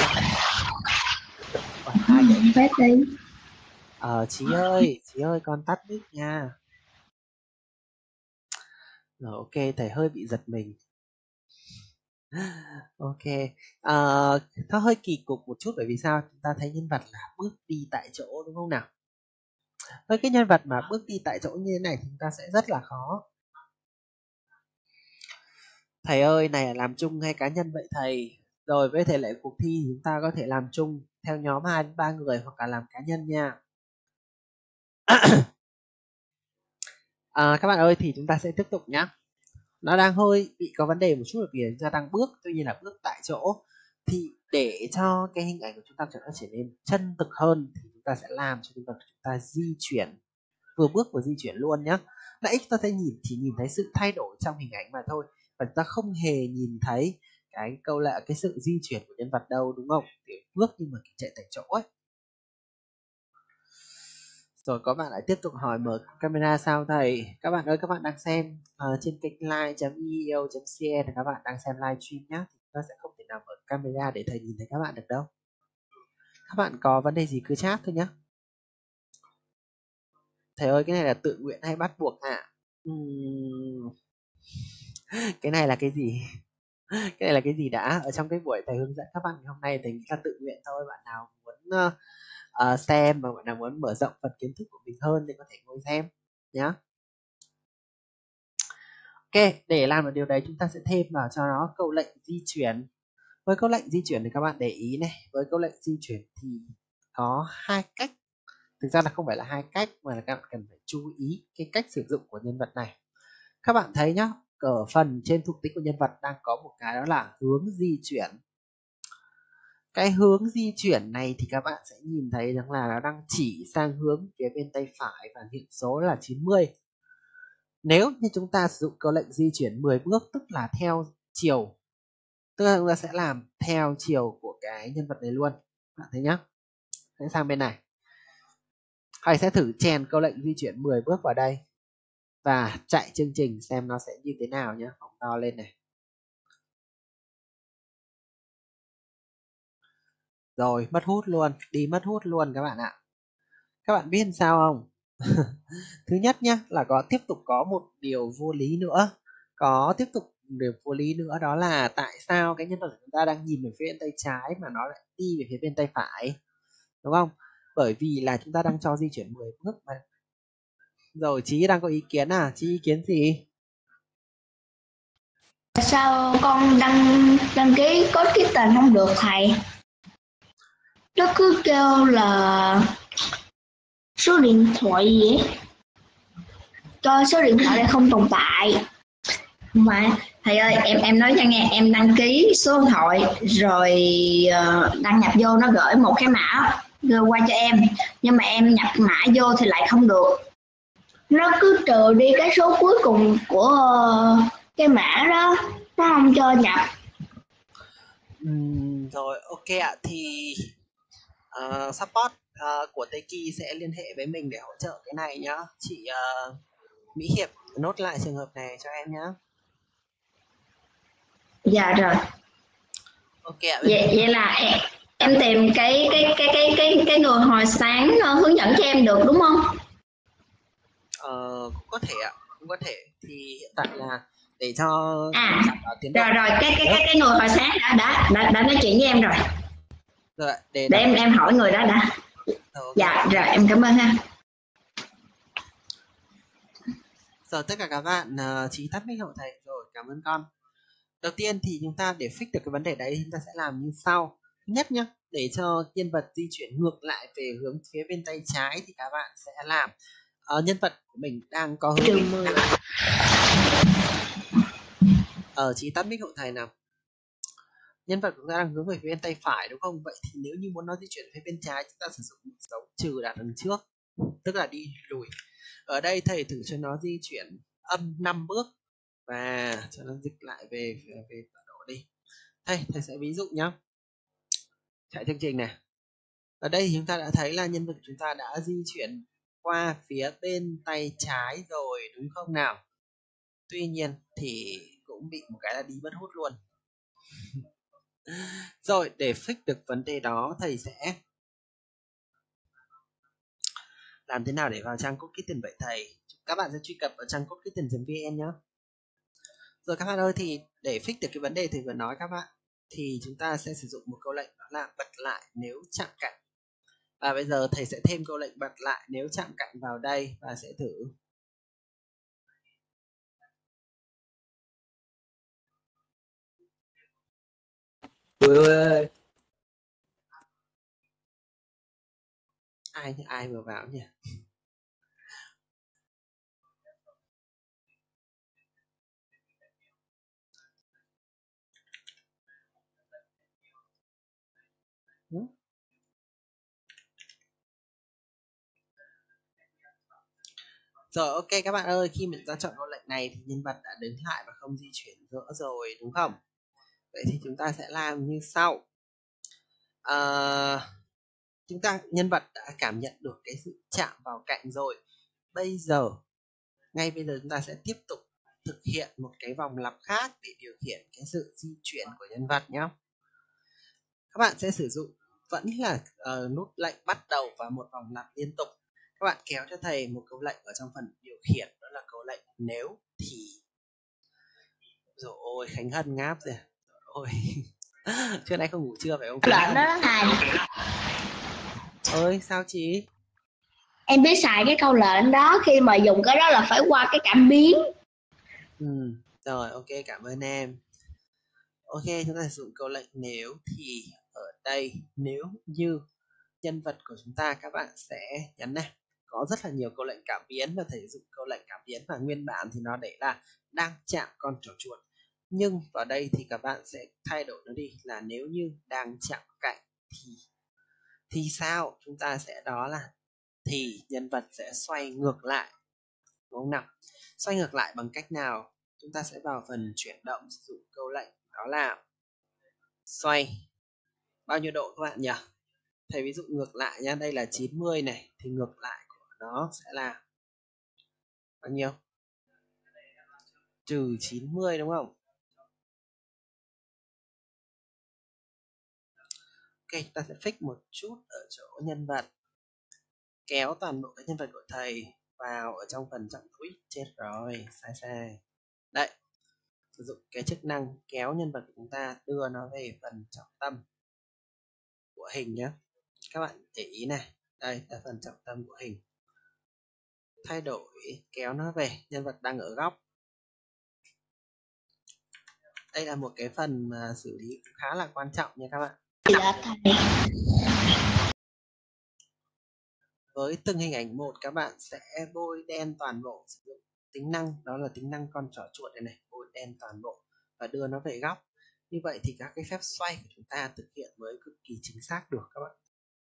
Phép đi. Chí ơi con tắt mic nha. Rồi ok, thầy hơi bị giật mình. Ok, nó hơi kỳ cục một chút, bởi vì sao? Chúng ta thấy nhân vật là bước đi tại chỗ đúng không nào? Với cái nhân vật mà bước đi tại chỗ như thế này thì chúng ta sẽ rất là khó. Thầy ơi, này là làm chung hay cá nhân vậy thầy? Rồi với thể lệ cuộc thi thì chúng ta có thể làm chung theo nhóm 2 đến 3 người hoặc là làm cá nhân nha. Các bạn ơi, thì chúng ta sẽ tiếp tục nhé. Nó đang hơi bị có vấn đề một chút, bởi vì chúng ta đang bước, tuy nhiên là bước tại chỗ. Thì để cho cái hình ảnh của chúng ta trở nên chân thực hơn thì chúng ta sẽ làm cho nhân vật của chúng ta di chuyển, vừa bước vừa di chuyển luôn nhé. Nãy chúng ta chỉ nhìn thấy sự thay đổi trong hình ảnh mà thôi, và chúng ta không hề nhìn thấy cái câu lệ, cái sự di chuyển của nhân vật đâu, đúng không? Để bước nhưng mà chạy tại chỗ ấy. Rồi có bạn lại tiếp tục hỏi mở camera sao thầy? Các bạn ơi, các bạn đang xem trên kênh live.eo.cn thì các bạn đang xem live stream nhé. Thì chúng ta sẽ không thể nào mở camera để thầy nhìn thấy các bạn được đâu. Các bạn có vấn đề gì cứ chat thôi nhé. Thầy ơi, cái này là tự nguyện hay bắt buộc ạ? Cái này là cái gì? Cái này là cái gì đã? Ở trong cái buổi thầy hướng dẫn các bạn ngày hôm nay thầy nghĩ là tự nguyện thôi. Bạn nào muốn xem và bạn nào muốn mở rộng phần kiến thức của mình hơn thì có thể ngồi xem nhé. Ok, để làm được điều đấy chúng ta sẽ thêm vào cho nó câu lệnh di chuyển. Với câu lệnh di chuyển thì các bạn để ý này, với câu lệnh di chuyển thì có hai cách. Thực ra là không phải là hai cách mà là các bạn cần phải chú ý cái cách sử dụng của nhân vật này. Các bạn thấy nhá, ở phần trên thuộc tính của nhân vật đang có một cái đó là hướng di chuyển. Cái hướng di chuyển này thì các bạn sẽ nhìn thấy rằng là nó đang chỉ sang hướng phía bên tay phải và hiện số là 90. Nếu như chúng ta sử dụng câu lệnh di chuyển 10 bước tức là theo chiều, tức là chúng ta sẽ làm theo chiều của cái nhân vật này luôn. Bạn thấy nhá. Hãy sang bên này. Thầy sẽ thử chèn câu lệnh di chuyển 10 bước vào đây và chạy chương trình xem nó sẽ như thế nào nhé. Phóng to lên này. Rồi, mất hút luôn, đi mất hút luôn các bạn ạ. Các bạn biết sao không? Thứ nhất nhá, là tiếp tục có một điều vô lý nữa. Có tiếp tục điều vô lý nữa đó là tại sao cái nhân vật của chúng ta đang nhìn về phía bên tay trái mà nó lại đi về phía bên tay phải. Đúng không? Bởi vì là chúng ta đang cho di chuyển 10 bước mà. Rồi, Chí đang có ý kiến à? Chí ý kiến gì? Sao con đăng ký code kitten không được thầy? Nó cứ kêu là số điện thoại gì ấy. Cho số điện thoại này không tồn tại. Mà thầy ơi, em nói cho nghe, em đăng ký số điện thoại rồi đăng nhập vô nó gửi một cái mã gửi qua cho em, nhưng mà em nhập mã vô thì lại không được. Nó cứ trừ đi cái số cuối cùng của cái mã đó, nó không cho nhập. Rồi, ok ạ. Thì support của Teki sẽ liên hệ với mình để hỗ trợ cái này nhá. Chị Mỹ Hiệp nốt lại trường hợp này cho em nhá. Dạ rồi. Ok ạ. Vậy là em tìm cái người hồi sáng hướng dẫn cho em được đúng không? Cũng có thể ạ, cũng có thể. Thì hiện tại là để cho tiến độ. Rồi cái người hồi sáng đã nói chuyện với em rồi. Rồi để em hỏi người đó đã. Dạ rồi, em cảm ơn ha. Rồi tất cả các bạn Chí tắt mic hộ thầy rồi, cảm ơn con. Đầu tiên thì chúng ta để fix được cái vấn đề đấy chúng ta sẽ làm như sau. Thứ nhất nhá, để cho nhân vật di chuyển ngược lại về hướng phía bên tay trái thì các bạn sẽ làm nhân vật của mình đang có hướng trừ 10. Chí tắt mic hộ thầy nào. Nhân vật của chúng ta đang hướng về phía bên tay phải đúng không? Vậy thì nếu như muốn nó di chuyển về bên trái chúng ta sử dụng một dấu trừ đặt đằng trước, tức là đi lùi. Ở đây thầy thử cho nó di chuyển âm 5 bước và cho nó dịch lại về tọa độ đi. Thầy sẽ ví dụ nhá. Chạy chương trình này. Ở đây thì chúng ta đã thấy là nhân vật của chúng ta đã di chuyển qua phía bên tay trái rồi đúng không nào? Tuy nhiên thì cũng bị một cái là đi mất hút luôn. Rồi để fix được vấn đề đó thầy sẽ làm thế nào để vào trang Code Kitten vậy thầy? Các bạn sẽ truy cập vào trang codekitten.vn nhé. Rồi các bạn ơi, thì để fix được cái vấn đề thầy vừa nói các bạn thì chúng ta sẽ sử dụng một câu lệnh đó là bật lại nếu chạm cạnh. Và bây giờ thầy sẽ thêm câu lệnh bật lại nếu chạm cạnh vào đây và sẽ thử. Ơi. Ai vừa vào nhỉ? Rồi ok các bạn ơi, khi mình ta chọn câu lệnh này thì nhân vật đã đứng lại và không di chuyển nữa rồi đúng không? Vậy thì chúng ta sẽ làm như sau. chúng ta nhân vật đã cảm nhận được cái sự chạm vào cạnh rồi. Bây giờ ngay bây giờ chúng ta sẽ tiếp tục thực hiện một cái vòng lặp khác để điều khiển cái sự di chuyển của nhân vật nhé. Các bạn sẽ sử dụng vẫn là nút lệnh bắt đầu và một vòng lặp liên tục. Các bạn kéo cho thầy một câu lệnh ở trong phần điều khiển, đó là câu lệnh nếu thì. Rồi ôi, Khánh Hân ngáp rồi. Ôi. Trưa nay không ngủ trưa phải không? Lệnh đó thầy. Ơi sao chị? Em biết xài cái câu lệnh đó, khi mà dùng cái đó là phải qua cái cảm biến. Rồi ok, cảm ơn em. Ok, chúng ta sử dụng câu lệnh nếu thì ở đây nếu như nhân vật của chúng ta, các bạn sẽ nhấn này, có rất là nhiều câu lệnh cảm biến và thầy dùng câu lệnh cảm biến và nguyên bản thì nó để là đang chạm con trỏ chuột, nhưng vào đây thì các bạn sẽ thay đổi nó đi là nếu như đang chạm cạnh thì sao? Chúng ta sẽ đó là thì nhân vật sẽ xoay ngược lại, đúng không nào? Xoay ngược lại bằng cách nào? Chúng ta sẽ vào phần chuyển động sử dụng câu lệnh đó là xoay bao nhiêu độ các bạn nhỉ? Thầy ví dụ ngược lại nhá, đây là 90 này thì ngược lại của nó sẽ là bao nhiêu? Trừ 90 đúng không? Ok, ta sẽ fix một chút ở chỗ nhân vật, kéo toàn bộ các nhân vật của thầy vào ở trong phần chọn tweet. Chết rồi, sai. Đây, sử dụng cái chức năng kéo nhân vật của chúng ta đưa nó về phần trọng tâm của hình nhé. Các bạn để ý này, đây là phần trọng tâm của hình. Thay đổi, kéo nó về, nhân vật đang ở góc. Đây là một cái phần mà xử lý khá là quan trọng nha các bạn. Dạ thầy. Với từng hình ảnh một, các bạn sẽ bôi đen toàn bộ, sử dụng tính năng đó là tính năng con trỏ chuột này, bôi đen toàn bộ và đưa nó về góc. Như vậy thì các cái phép xoay của chúng ta thực hiện mới cực kỳ chính xác được các bạn.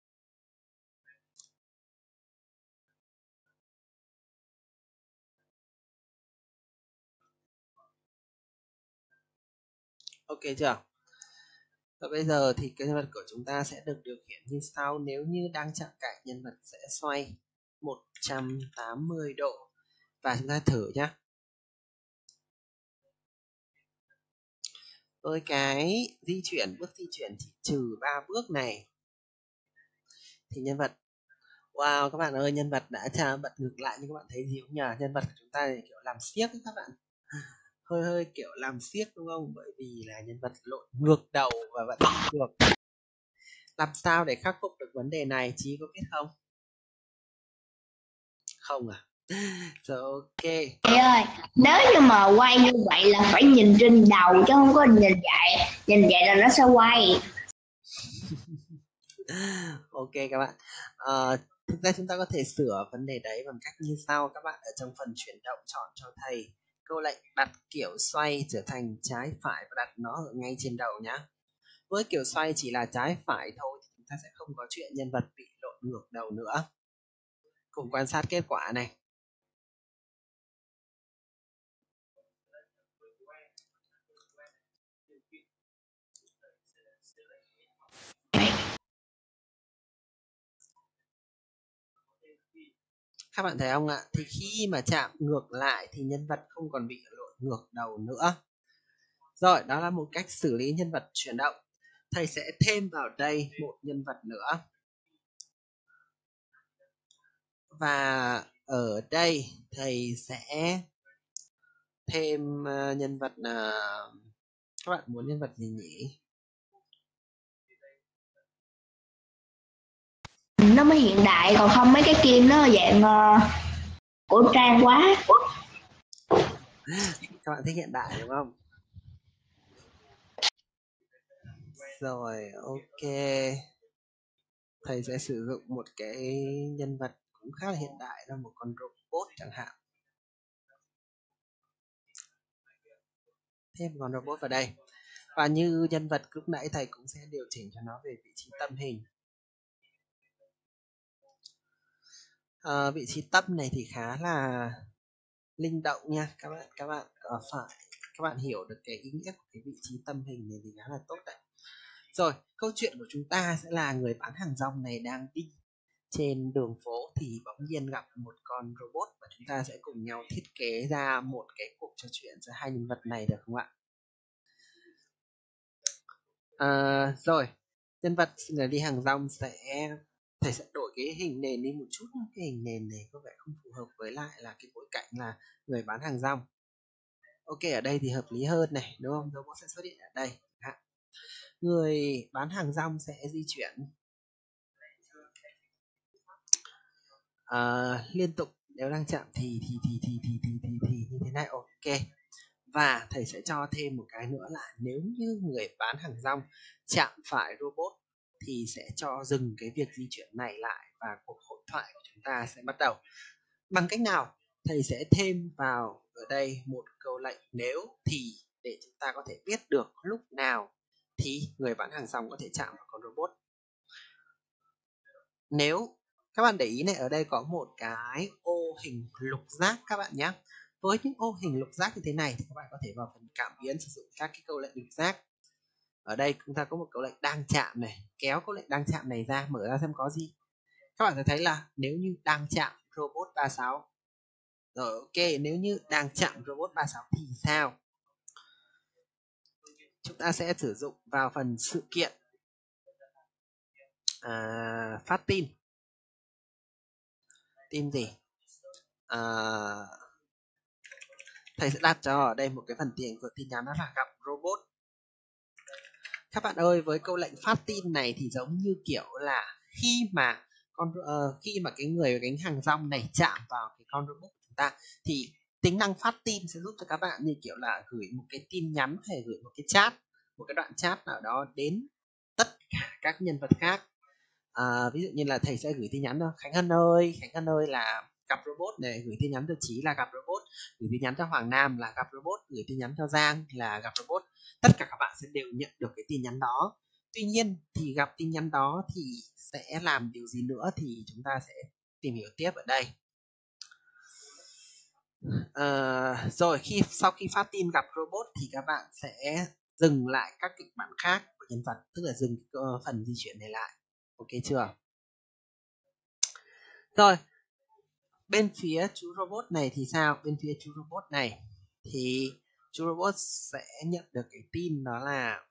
Ok chưa? Và bây giờ thì cái nhân vật của chúng ta sẽ được điều khiển như sau. Nếu như đang chạm cạnh, nhân vật sẽ xoay 180 độ. Và chúng ta thử nhé. Với cái bước di chuyển chỉ trừ 3 bước này thì nhân vật, wow các bạn ơi, nhân vật đã bật ngược lại, nhưng các bạn thấy gì không nhỉ? Nhân vật của chúng ta thì kiểu làm xiếc ấy các bạn, hơi kiểu làm xiếc đúng không? Bởi vì là nhân vật lộn ngược đầu và vẫn đi được. Làm sao để khắc phục được vấn đề này, Chí có biết không? Không à? Rồi ok. Thầy ơi, nếu như mà quay như vậy là phải nhìn trên đầu chứ không có nhìn vậy là nó sẽ quay. Ok các bạn. Thực ra chúng ta có thể sửa vấn đề đấy bằng cách như sau. Các bạn ở trong phần chuyển động chọn cho thầy câu lệnh đặt kiểu xoay trở thành trái phải và đặt nó ở ngay trên đầu nhá. Với kiểu xoay chỉ là trái phải thôi thì chúng ta sẽ không có chuyện nhân vật bị lộn ngược đầu nữa. Cùng quan sát kết quả này. Các bạn thấy không ạ? Thì khi mà chạm ngược lại thì nhân vật không còn bị lộn ngược đầu nữa. Rồi, đó là một cách xử lý nhân vật chuyển động. Thầy sẽ thêm vào đây một nhân vật nữa. Và ở đây thầy sẽ thêm nhân vật, các bạn muốn nhân vật gì nhỉ? Nó mới hiện đại, còn không mấy cái kia nó dạng cổ trang quá. Các bạn thích hiện đại đúng không? Rồi ok, thầy sẽ sử dụng một cái nhân vật cũng khá là hiện đại, là một con robot chẳng hạn. Thêm một con robot vào đây. Và như nhân vật lúc nãy thầy cũng sẽ điều chỉnh cho nó về vị trí tâm hình. Vị trí tâm này thì khá là linh động nha các bạn phải các bạn hiểu được cái ý nghĩa của cái vị trí tâm hình này thì khá là tốt đấy. Rồi câu chuyện của chúng ta sẽ là người bán hàng rong này đang đi trên đường phố thì bỗng nhiên gặp một con robot, và chúng ta sẽ cùng nhau thiết kế ra một cái cuộc trò chuyện giữa hai nhân vật này, được không ạ? Rồi, nhân vật người đi hàng rong thầy sẽ đổi cái hình nền đi một chút. Cái hình nền này có vẻ không phù hợp với lại là cái bối cảnh là người bán hàng rong. Ok, ở đây thì hợp lý hơn này, đúng không? Robot sẽ xuất hiện ở đây. Người bán hàng rong sẽ di chuyển liên tục, nếu đang chạm thì như thế này. Ok, và thầy sẽ cho thêm một cái nữa là nếu như người bán hàng rong chạm phải robot thì sẽ cho dừng cái việc di chuyển này lại, và cuộc hội thoại của chúng ta sẽ bắt đầu. Bằng cách nào? Thầy sẽ thêm vào ở đây một câu lệnh nếu thì, để chúng ta có thể biết được lúc nào thì người bán hàng rong có thể chạm vào con robot. Nếu các bạn để ý này, ở đây có một cái ô hình lục giác các bạn nhé. Với những ô hình lục giác như thế này thì các bạn có thể vào phần cảm biến sử dụng các cái câu lệnh lục giác. Ở đây chúng ta có một câu lệnh đang chạm này, kéo câu lệnh đang chạm này ra, mở ra xem có gì. Các bạn sẽ thấy là nếu như đang chạm robot 36. Rồi ok, nếu như đang chạm robot 36 thì sao? Chúng ta sẽ sử dụng vào phần sự kiện phát tin. Tin gì? Thầy sẽ đặt cho ở đây một cái phần tiền của tin nhắn, đó là gặp robot. Các bạn ơi, với câu lệnh phát tin này thì giống như kiểu là khi mà cái người gánh hàng rong này chạm vào cái con robot của chúng ta thì tính năng phát tin sẽ giúp cho các bạn như kiểu là gửi một cái tin nhắn hay gửi một cái chat, một cái đoạn chat nào đó đến tất cả các nhân vật khác. Ví dụ như là thầy sẽ gửi tin nhắn cho Khánh Hân ơi là gặp robot này, gửi tin nhắn cho Chí là gặp robot, gửi tin nhắn cho Hoàng Nam là gặp robot, gửi tin nhắn cho Giang là gặp robot. Tất cả các bạn sẽ đều nhận được cái tin nhắn đó. Tuy nhiên thì gặp tin nhắn đó thì sẽ làm điều gì nữa thì chúng ta sẽ tìm hiểu tiếp ở đây. Rồi sau khi phát tin gặp robot thì các bạn sẽ dừng lại các kịch bản khác của nhân vật, tức là dừng phần di chuyển này lại. Ok chưa? Rồi, bên phía chú robot này thì sao? Bên phía chú robot này thì chú robot sẽ nhận được cái tin đó là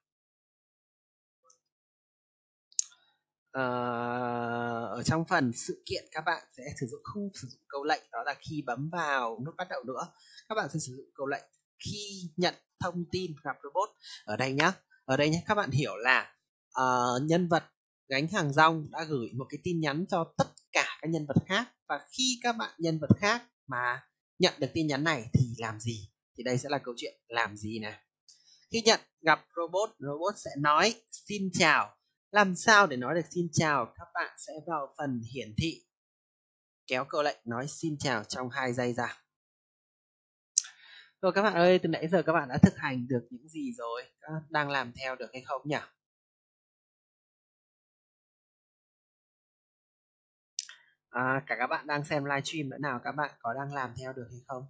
ở trong phần sự kiện các bạn sẽ không sử dụng câu lệnh đó là khi bấm vào nút bắt đầu nữa. Các bạn sẽ sử dụng câu lệnh khi nhận thông tin gặp robot. Ở đây nhé, các bạn hiểu là nhân vật gánh hàng rong đã gửi một cái tin nhắn cho tất cả các nhân vật khác, và khi các bạn nhân vật khác mà nhận được tin nhắn này thì làm gì? Thì đây sẽ là câu chuyện làm gì này. Khi nhận gặp robot sẽ nói xin chào. Làm sao để nói được xin chào? Các bạn sẽ vào phần hiển thị, kéo câu lệnh nói xin chào trong 2 giây ra. Rồi các bạn ơi, từ nãy giờ các bạn đã thực hành được những gì rồi? Các bạn đang làm theo được hay không nhỉ? Cả các bạn đang xem livestream nữa nào, các bạn có đang làm theo được hay không?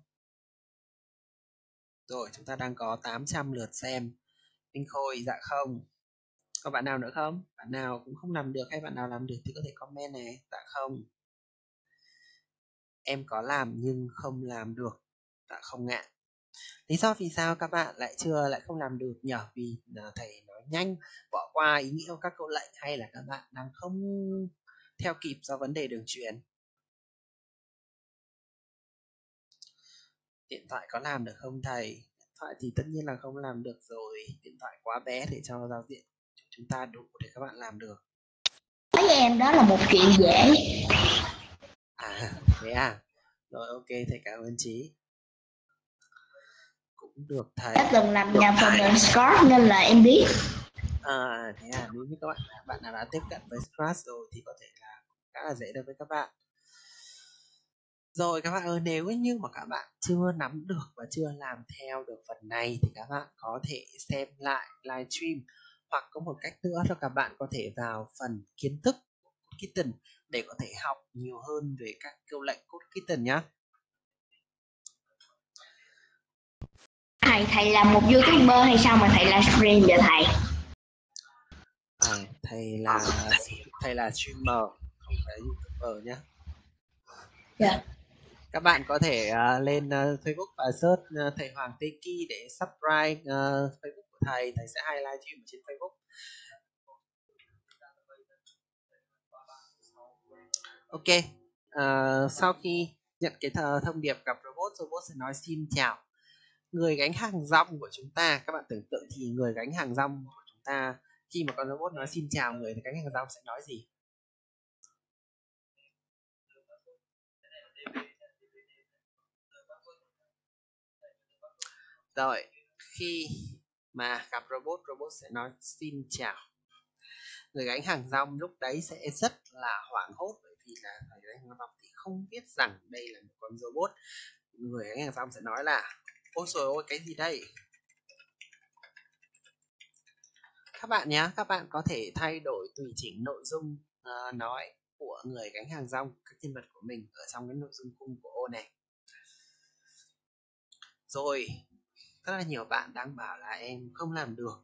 Rồi, chúng ta đang có 800 lượt xem. Minh Khôi, dạ không. Có bạn nào nữa không? Bạn nào cũng không làm được hay bạn nào làm được thì có thể comment này. Dạ không. Em có làm nhưng không làm được. Dạ không ạ. Lý do vì sao các bạn lại không làm được nhỉ? Vì thầy nói nhanh, bỏ qua ý nghĩa của các câu lệnh, hay là các bạn đang không theo kịp do vấn đề đường truyền? Điện thoại có làm được không thầy? Điện thoại thì tất nhiên là không làm được rồi. Điện thoại quá bé để cho giao diện chúng ta đủ để các bạn làm được. Với em đó là một chuyện dễ. Thế à? Rồi ok, thầy cảm ơn Chí. Cũng được thầy. Đã từng làm nhà phần mềm Scratch nên là em biết. Thế à, nếu như các bạn nào đã tiếp cận với Scratch rồi thì có thể là khá là dễ đối với các bạn. Rồi các bạn ơi, nếu như mà các bạn chưa nắm được và chưa làm theo được phần này thì các bạn có thể xem lại livestream, hoặc có một cách nữa cho các bạn có thể vào phần kiến thức của Codekitten để có thể học nhiều hơn về các câu lệnh Codekitten nhé. Thầy là một YouTuber hay sao mà thầy livestream vậy thầy? thầy là streamer, không phải YouTuber nhé. Dạ. Các bạn có thể lên Facebook và search thầy Hoàng Tê Ki để subscribe Facebook của thầy. Thầy sẽ hay livestream trên Facebook. Ok, sau khi nhận cái thông điệp gặp robot sẽ nói xin chào. Người gánh hàng rong của chúng ta, các bạn tưởng tượng thì người gánh hàng rong của chúng ta khi mà con robot nói xin chào người gánh hàng rong sẽ nói gì? Rồi, khi mà gặp robot sẽ nói xin chào. Người gánh hàng rong lúc đấy sẽ rất là hoảng hốt, bởi vì là người gánh hàng rong thì không biết rằng đây là một con robot. Người gánh hàng rong sẽ nói là ôi trời ơi, cái gì đây? Các bạn nhé, các bạn có thể thay đổi tùy chỉnh nội dung nói của người gánh hàng rong, các nhân vật của mình ở trong cái nội dung khung của ô này. Rồi, rất là nhiều bạn đang bảo là em không làm được.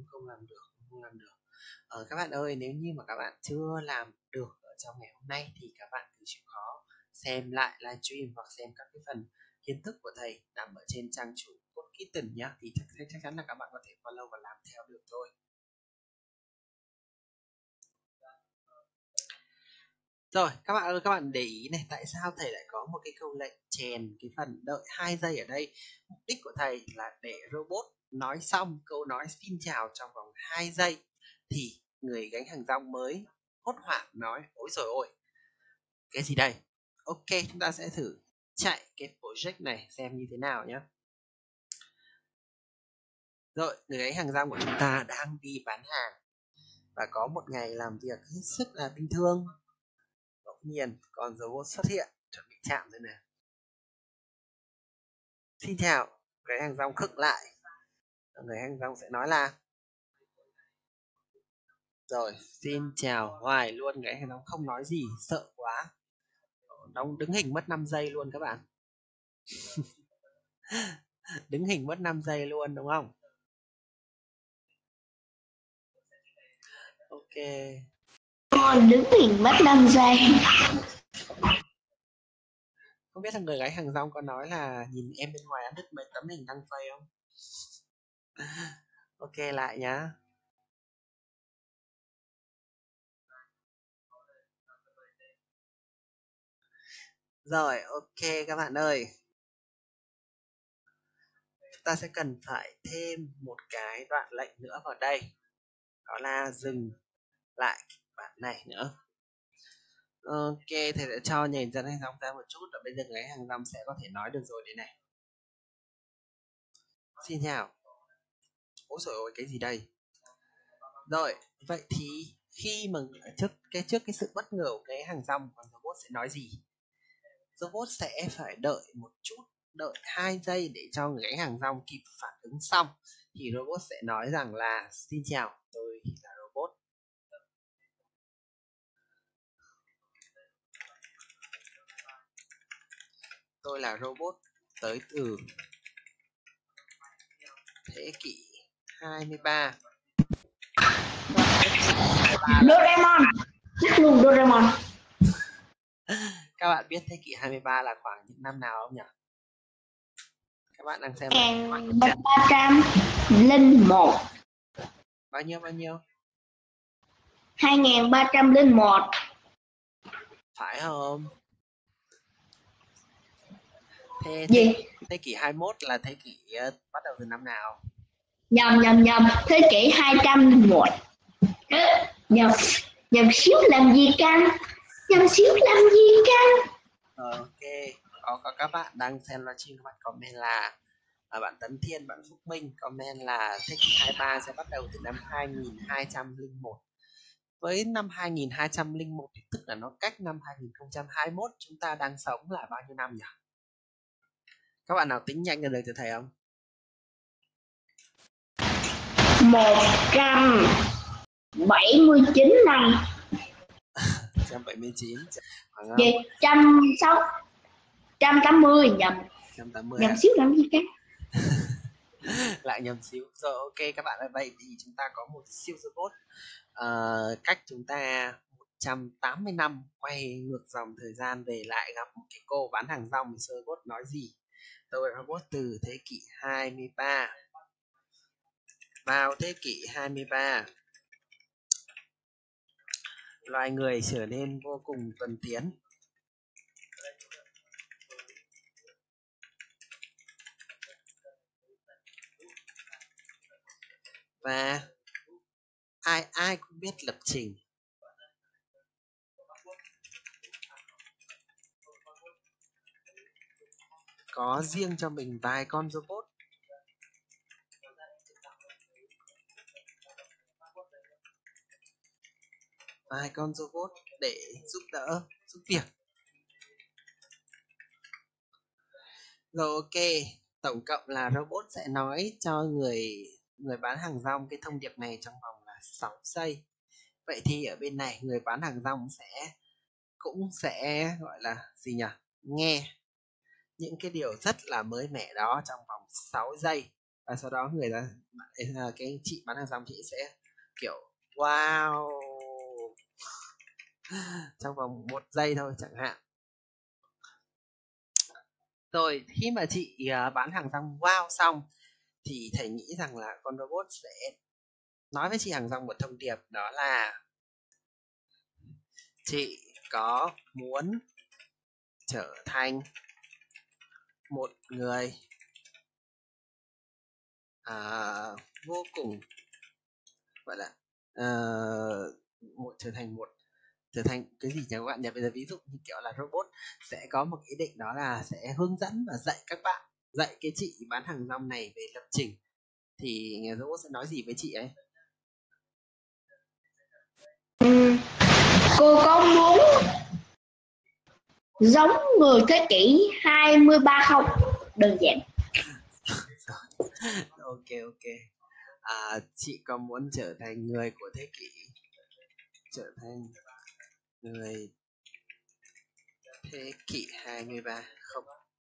Các bạn ơi, nếu như mà các bạn chưa làm được ở trong ngày hôm nay thì các bạn cứ chịu khó xem lại livestream hoặc xem các cái phần kiến thức của thầy nằm ở trên trang chủ Code Kitten nhé, thì chắc chắn là các bạn có thể follow và làm theo được thôi. Rồi, các bạn ơi, các bạn để ý này, tại sao thầy lại có một cái câu lệnh chèn cái phần đợi 2 giây ở đây? Mục đích của thầy là để robot nói xong câu nói xin chào trong vòng 2 giây thì người gánh hàng rong mới hốt hoảng nói ôi trời ơi, cái gì đây? Ok, chúng ta sẽ thử chạy cái project này xem như thế nào nhé. Rồi, người gánh hàng rong của chúng ta đang đi bán hàng và có một ngày làm việc hết sức là bình thường. Bỗng nhiên con robot xuất hiện, chuẩn bị chạm rồi nè. Xin chào, người hàng rong khựng lại. Người hàng rong sẽ nói là rồi, xin chào hoài luôn. Người hàng rong không nói gì, sợ quá. Nó đứng hình mất 5 giây luôn các bạn. Đứng hình mất 5 giây luôn đúng không? Ok. Đứng hình mất 5 giây. Không biết là người gái hàng rong có nói là nhìn em bên ngoài ăn đứt mấy tấm hình đăng phây không? Ok, lại nhá. Rồi, ok các bạn ơi. Chúng ta sẽ cần phải thêm một cái đoạn lệnh nữa vào đây. Đó là dừng lại bản này nữa. Ok, thầy sẽ cho nhìn dẫn hàng rong ra một chút, và bây giờ người hàng rong sẽ có thể nói được rồi đây này. Xin chào. Ôi trời ơi, cái gì đây? Rồi, vậy thì khi mà trước cái sự bất ngờ của cái hàng rong, con robot sẽ nói gì? Robot sẽ phải đợi một chút, đợi 2 giây để cho người gánh hàng rong kịp phản ứng xong thì robot sẽ nói rằng là xin chào, tôi là robot. Tôi là robot tới từ thế kỷ 23. Doraemon. Chắc luôn Doraemon. Các bạn biết thế kỷ 23 là khoảng những năm nào không nhỉ? Các bạn đang xem 1301. Bao nhiêu? 2301. Phải không? Thế kỷ 21 là thế kỷ bắt đầu từ năm nào? Nhầm. Thế kỷ 201. Nhầm xíu làm gì căng? Ok, có các bạn đang xem livestream, các bạn comment là bạn Tấn Thiên, bạn Phúc Minh comment là thế kỷ 23 sẽ bắt đầu từ năm 2201. Với năm 2201 thì tức là nó cách năm 2021 chúng ta đang sống là bao nhiêu năm nhỉ? Các bạn nào tính nhanh được cho thầy không? 179 năm. 179. Gì? 180 nhầm. 180. Nhầm xíu làm gì cả. Lại nhầm xíu. Rồi ok các bạn ơi, vậy thì chúng ta có một siêu robot cách chúng ta 180 năm quay ngược dòng thời gian về lại gặp một cái cô bán hàng rong. Thì siêu robot nói gì? Tôi robot từ thế kỷ 23 vào thế kỷ 23, loài người trở nên vô cùng tân tiến. Và ai cũng biết lập trình. Có riêng cho mình vài con robot. Vài con robot để giúp đỡ, giúp việc. Rồi ok, tổng cộng là robot sẽ nói cho người bán hàng rong cái thông điệp này trong vòng là 6 giây. Vậy thì ở bên này người bán hàng rong cũng sẽ gọi là gì nhỉ? Nghe những cái điều rất là mới mẻ đó trong vòng 6 giây. Và sau đó cái chị bán hàng rong chị sẽ kiểu wow trong vòng 1 giây thôi chẳng hạn. Rồi khi mà chị bán hàng rong wow xong thì thầy nghĩ rằng là con robot sẽ nói với chị hàng rong một thông điệp, đó là chị có muốn trở thành một người vô cùng gọi là trở thành cái gì nhỉ các bạn nhỉ? Bây giờ ví dụ như kiểu là robot sẽ có một ý định, đó là sẽ hướng dẫn và dạy các bạn, dạy cái chị bán hàng rong này về lập trình. Thì người robot sẽ nói gì với chị ấy? Cô có muốn giống người thế kỷ 23 không? Đơn giản. Ok. Chị có muốn trở thành người của thế kỷ, trở thành người thế kỷ 23 không?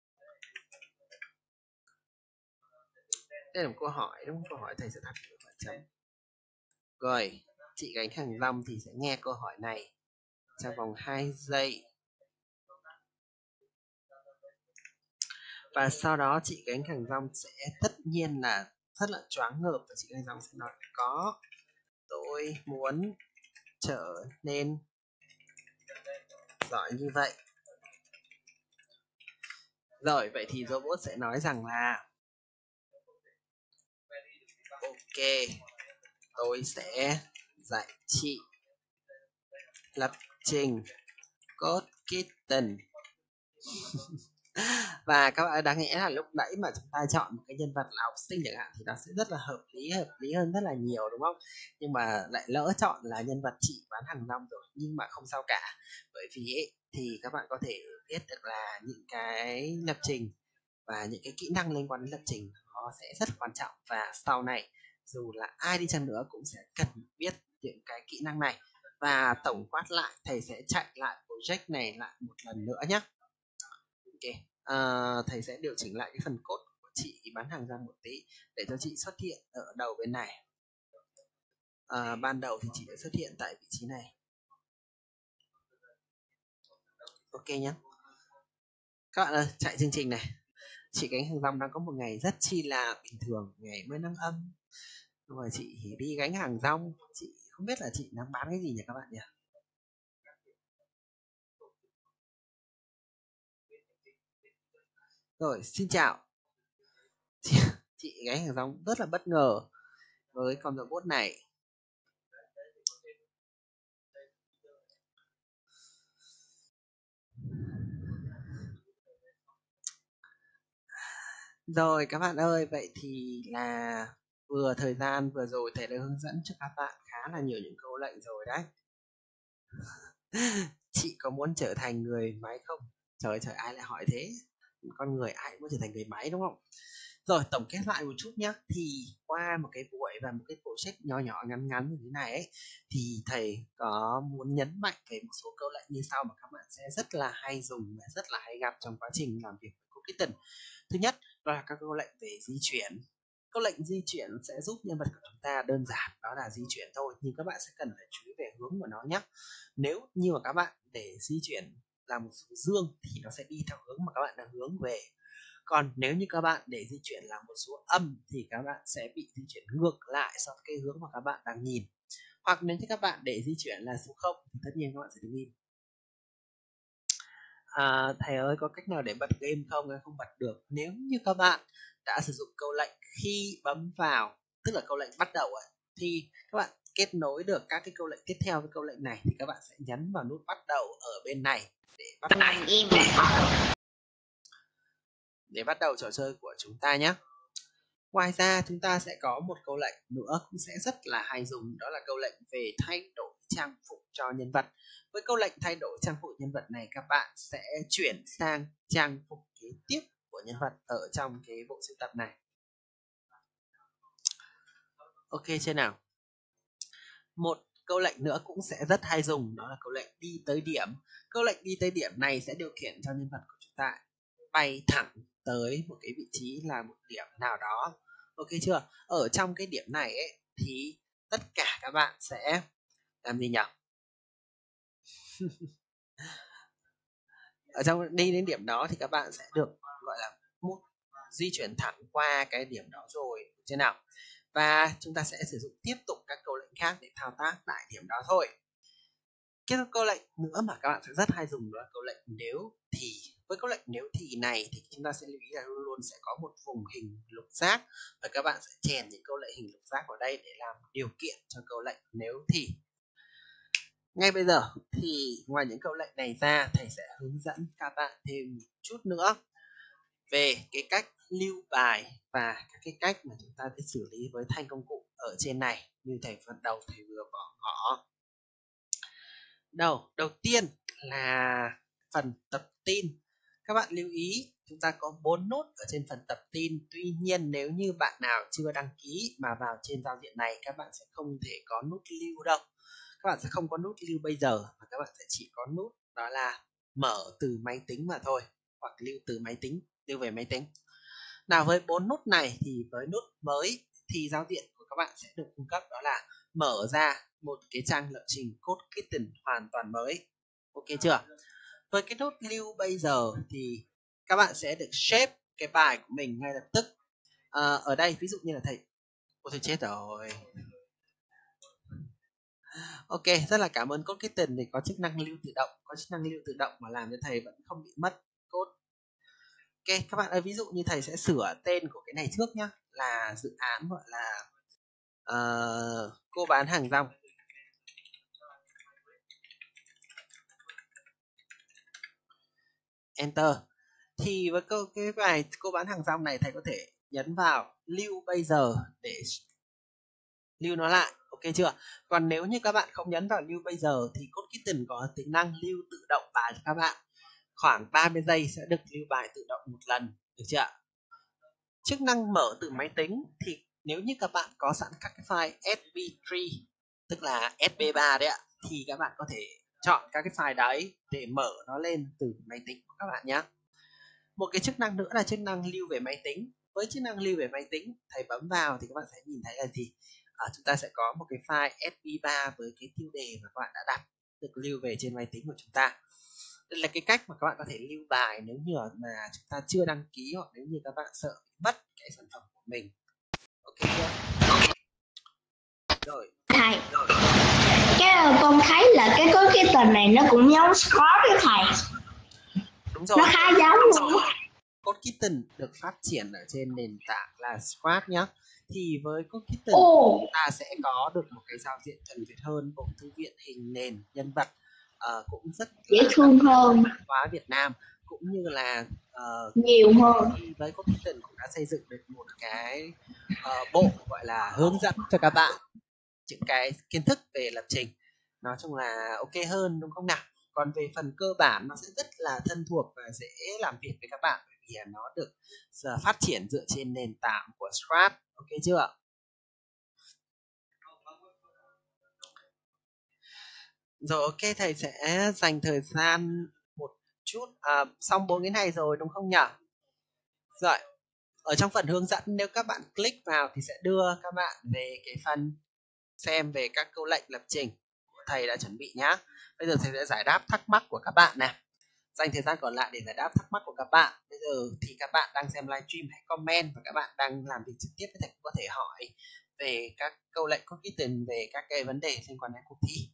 Đây là một câu hỏi đúng không? Câu hỏi thầy sẽ đặt một phẩy chấm. Rồi, chị gánh hàng rong thì sẽ nghe câu hỏi này trong vòng 2 giây. Và sau đó chị gánh hàng rong sẽ tất nhiên là rất là choáng ngợp, và chị gánh rong sẽ nói có, tôi muốn trở nên giỏi như vậy. Rồi, vậy thì robot sẽ nói rằng là ok, tôi sẽ dạy chị lập trình code Kitten. Và các bạn đáng nghĩ là lúc nãy mà chúng ta chọn một cái nhân vật là học sinh chẳng hạn thì nó sẽ rất là hợp lý hơn rất là nhiều đúng không? Nhưng mà lại lỡ chọn là nhân vật chị bán hàng rong rồi, nhưng mà không sao cả, bởi vì ấy, thì các bạn có thể biết được là những cái lập trình và những cái kỹ năng liên quan đến lập trình nó sẽ rất quan trọng, và sau này dù là ai đi chăng nữa cũng sẽ cần biết những cái kỹ năng này. Và tổng quát lại, thầy sẽ chạy lại project này lại một lần nữa nhé. Ok, thầy sẽ điều chỉnh lại cái phần code của chị bán hàng rong một tí để cho chị xuất hiện ở đầu bên này. Ban đầu thì chị sẽ xuất hiện tại vị trí này. Ok nhé. Các bạn ơi, chạy chương trình này. Chị gánh hàng rong đang có một ngày rất chi là bình thường, ngày mới nắng âm. Rồi chị đi gánh hàng rong, chị không biết là chị đang bán cái gì nhỉ các bạn nhỉ? Rồi, xin chào. Chị gánh hàng rong rất là bất ngờ với con robot này. Rồi các bạn ơi, vậy thì là thời gian vừa rồi thầy đã hướng dẫn cho các bạn khá là nhiều những câu lệnh rồi đấy. Chị có muốn trở thành người máy không? Trời ơi, ai lại hỏi thế? Con người ai cũng muốn trở thành người máy đúng không? Rồi tổng kết lại một chút nhé, thì qua một cái buổi và một cái project nhỏ nhỏ ngắn ngắn như thế này ấy, thì thầy có muốn nhấn mạnh về một số câu lệnh như sau mà các bạn sẽ rất là hay dùng và rất là hay gặp trong quá trình làm việc với Code Kitten. Thứ nhất đó là các câu lệnh về di chuyển, câu lệnh di chuyển sẽ giúp nhân vật của chúng ta đơn giản, đó là di chuyển thôi, nhưng các bạn sẽ cần phải chú ý về hướng của nó nhé. Nếu như mà các bạn để di chuyển là một số dương thì nó sẽ đi theo hướng mà các bạn đang hướng về. Còn nếu như các bạn để di chuyển là một số âm thì các bạn sẽ bị di chuyển ngược lại so với cái hướng mà các bạn đang nhìn. Hoặc nếu như các bạn để di chuyển là số 0 thì tất nhiên các bạn sẽ đứng im. Thầy ơi, có cách nào để bật game không? Không bật được. Nếu như các bạn đã sử dụng câu lệnh khi bấm vào, tức là câu lệnh bắt đầu ấy, thì các bạn kết nối được các cái câu lệnh tiếp theo với câu lệnh này thì các bạn sẽ nhấn vào nút bắt đầu ở bên này để bắt đầu trò chơi của chúng ta nhé. Ngoài ra chúng ta sẽ có một câu lệnh nữa cũng sẽ rất là hay dùng, đó là câu lệnh về thay đổi trang phục cho nhân vật. Với câu lệnh thay đổi trang phục nhân vật này, các bạn sẽ chuyển sang trang phục kế tiếp của nhân vật ở trong cái bộ sưu tập này. Ok chưa nào? Một câu lệnh nữa cũng sẽ rất hay dùng, đó là câu lệnh đi tới điểm. Câu lệnh đi tới điểm này sẽ điều khiển cho nhân vật của chúng ta bay thẳng tới một cái vị trí là một điểm nào đó. Ok chưa? Ở trong cái điểm này ấy, thì tất cả các bạn sẽ làm gì nhỉ? Ở trong đi đến điểm đó thì các bạn sẽ được gọi là di chuyển thẳng qua cái điểm đó rồi, được chưa nào? Và chúng ta sẽ sử dụng tiếp tục các câu lệnh khác để thao tác tại điểm đó thôi. Cái câu lệnh nữa mà các bạn sẽ rất hay dùng đó là câu lệnh nếu thì. Với câu lệnh nếu thì này thì chúng ta sẽ lưu ý là luôn luôn sẽ có một vùng hình lục giác và các bạn sẽ chèn những câu lệnh hình lục giác vào đây để làm điều kiện cho câu lệnh nếu thì. Ngay bây giờ thì ngoài những câu lệnh này ra, thầy sẽ hướng dẫn các bạn thêm một chút nữa về cái cách lưu bài và các cái cách mà chúng ta sẽ xử lý với thanh công cụ ở trên này như thầy phần đầu thầy vừa bỏ ngỏ. Đầu tiên là phần tập tin. Các bạn lưu ý chúng ta có 4 nút ở trên phần tập tin. Tuy nhiên nếu như bạn nào chưa đăng ký mà vào trên giao diện này, các bạn sẽ không thể có nút lưu đâu. Các bạn sẽ không có nút lưu bây giờ mà các bạn sẽ chỉ có nút đó là mở từ máy tính mà thôi, hoặc lưu từ máy tính, lưu về máy tính. Nào với 4 nút này thì với nút mới thì giao diện của các bạn sẽ được cung cấp đó là mở ra một cái trang lập trình CodeKitten hoàn toàn mới. Ok chưa? Với cái nút lưu bây giờ thì các bạn sẽ được shape cái bài của mình ngay lập tức. Ở đây ví dụ như là thầy chết rồi. Ok, rất là cảm ơn CodeKitten thì có chức năng lưu tự động, mà làm cho thầy vẫn không bị mất code. Ok, các bạn ơi, ví dụ như thầy sẽ sửa tên của cái này trước nhá, là dự án gọi là cô bán hàng rong. Enter. Thì với cái bài cô bán hàng rong này, thầy có thể nhấn vào lưu bây giờ để lưu nó lại. Ok chưa? Còn nếu như các bạn không nhấn vào lưu bây giờ thì CodeKitten có tính năng lưu tự động bài cho các bạn. Khoảng 30 giây sẽ được lưu bài tự động một lần, được chưa ạ? Chức năng mở từ máy tính thì nếu như các bạn có sẵn các cái file sb3 tức là sb3 đấy ạ, thì các bạn có thể chọn các cái file đấy để mở nó lên từ máy tính của các bạn nhé. Một cái chức năng nữa là chức năng lưu về máy tính. Với chức năng lưu về máy tính, thầy bấm vào thì các bạn sẽ nhìn thấy là gì? Chúng ta sẽ có một cái file sb3 với cái tiêu đề mà các bạn đã đặt được lưu về trên máy tính của chúng ta. Đây là cái cách mà các bạn có thể lưu bài nếu như mà chúng ta chưa đăng ký, hoặc nếu như các bạn sợ mất cái sản phẩm của mình. Ok chưa? Rồi. Thầy, cái con thấy là cái tên này nó cũng giống Scott với thầy. Đúng rồi. Nó khá giống luôn. CodeKitten được phát triển ở trên nền tảng là Scratch nhá. Thì với CodeKitten ta sẽ có được một cái giao diện thuần Việt hơn, bộ thư viện hình nền nhân vật cũng rất dễ thương hơn, hóa Việt Nam, cũng như là nhiều hơn. với CodeKitten cũng đã xây dựng được một cái bộ gọi là hướng dẫn cho các bạn những cái kiến thức về lập trình, nói chung là ok hơn, đúng không nào? Còn về phần cơ bản nó sẽ rất là thân thuộc và dễ làm việc với các bạn, bởi vì nó được phát triển dựa trên nền tảng của Scratch. Ok chưa? Rồi, ok, thầy sẽ dành thời gian một chút. Xong 4 cái này rồi đúng không nhỉ? Rồi, Ở trong phần hướng dẫn, nếu các bạn click vào thì sẽ đưa các bạn về cái phần xem về các câu lệnh lập trình của thầy đã chuẩn bị nhá. Bây giờ thầy sẽ giải đáp thắc mắc của các bạn này. Dành thời gian còn lại để giải đáp thắc mắc của các bạn. Bây giờ thì các bạn đang xem livestream hãy comment, và các bạn đang làm việc trực tiếp với thầy có thể hỏi về các câu lệnh cookie về các cái vấn đề liên quan đến cuộc thi.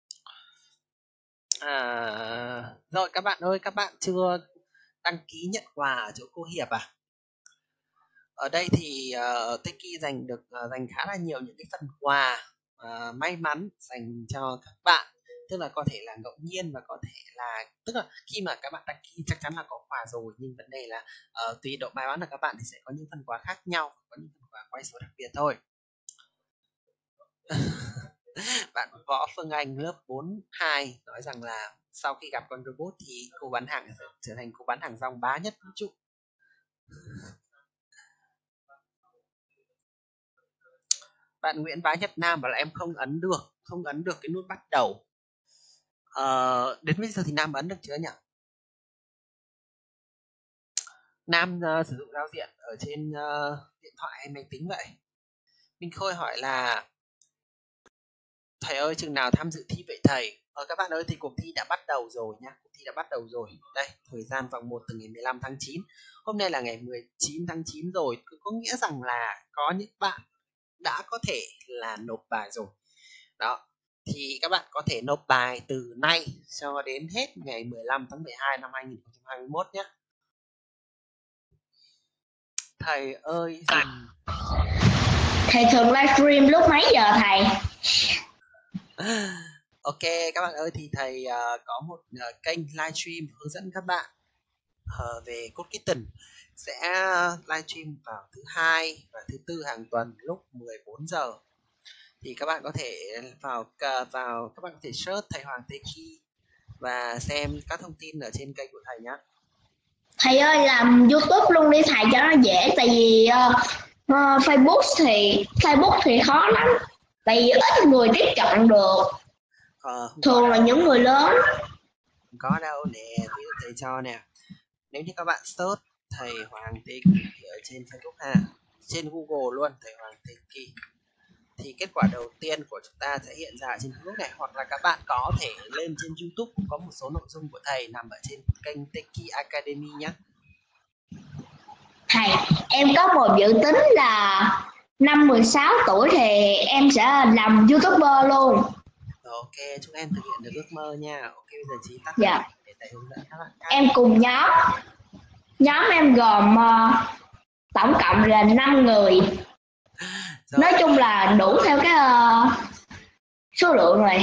Rồi các bạn ơi, các bạn chưa đăng ký nhận quà ở chỗ cô Hiệp à? Ở đây thì Teki dành khá là nhiều những cái phần quà may mắn dành cho các bạn, tức là có thể là ngẫu nhiên và có thể là, tức là khi mà các bạn đăng ký chắc chắn là có quà rồi, nhưng vấn đề là tùy độ may mắn của các bạn thì sẽ có những phần quà khác nhau, có những phần quà quay số đặc biệt thôi. Bạn Võ Phương Anh lớp 42 nói rằng là sau khi gặp con robot thì cô bán hàng trở thành cô bán hàng rong bá nhất vũ trụ. Bạn Nguyễn Bá Nhật Nam bảo là em không ấn được cái nút bắt đầu. Đến bây giờ thì Nam ấn được chưa nhỉ? Nam sử dụng giao diện ở trên điện thoại hay máy tính vậy? Minh Khôi hỏi là thầy ơi chừng nào tham dự thi vậy thầy? Các bạn ơi thì cuộc thi đã bắt đầu rồi nha. Cuộc thi đã bắt đầu rồi. Đây, thời gian vòng 1 từ ngày 15 tháng 9. Hôm nay là ngày 19 tháng 9 rồi. Có nghĩa rằng là có những bạn đã có thể là nộp bài rồi. Đó. Thì các bạn có thể nộp bài từ nay cho đến hết ngày 15 tháng 12 năm 2021 nhé. Thầy ơi Thầy thường livestream lúc mấy giờ thầy? Ok các bạn ơi, thì thầy có một kênh livestream hướng dẫn các bạn về Code Kitten, sẽ livestream vào thứ hai và thứ tư hàng tuần lúc 14 giờ. Thì các bạn có thể vào các bạn có thể search thầy Hoàng Teki và xem các thông tin ở trên kênh của thầy nhé. Thầy ơi làm YouTube luôn đi thầy cho nó dễ, tại vì Facebook thì khó lắm, tại vì ít người tiếp cận được, thường là những người lớn. Không có đâu nè, tí thầy cho nè. Nếu như các bạn search thầy Hoàng Teki ở trên Facebook ha, trên Google luôn thầy Hoàng Teki, thì kết quả đầu tiên của chúng ta sẽ hiện ra trên Facebook này, hoặc là các bạn có thể lên trên YouTube, cũng có một số nội dung của thầy nằm ở trên kênh Teki Academy nhé. Thầy, em có một dự tính là năm 16 tuổi thì em sẽ làm YouTuber luôn. Ok, chúc em thực hiện được ước mơ nha. Ok, bây giờ Chí tắt dạ. để thầy hướng dẫn các bạn khác. Em cùng nhóm em gồm tổng cộng là 5 người. Rồi. Nói chung là đủ theo cái số lượng rồi.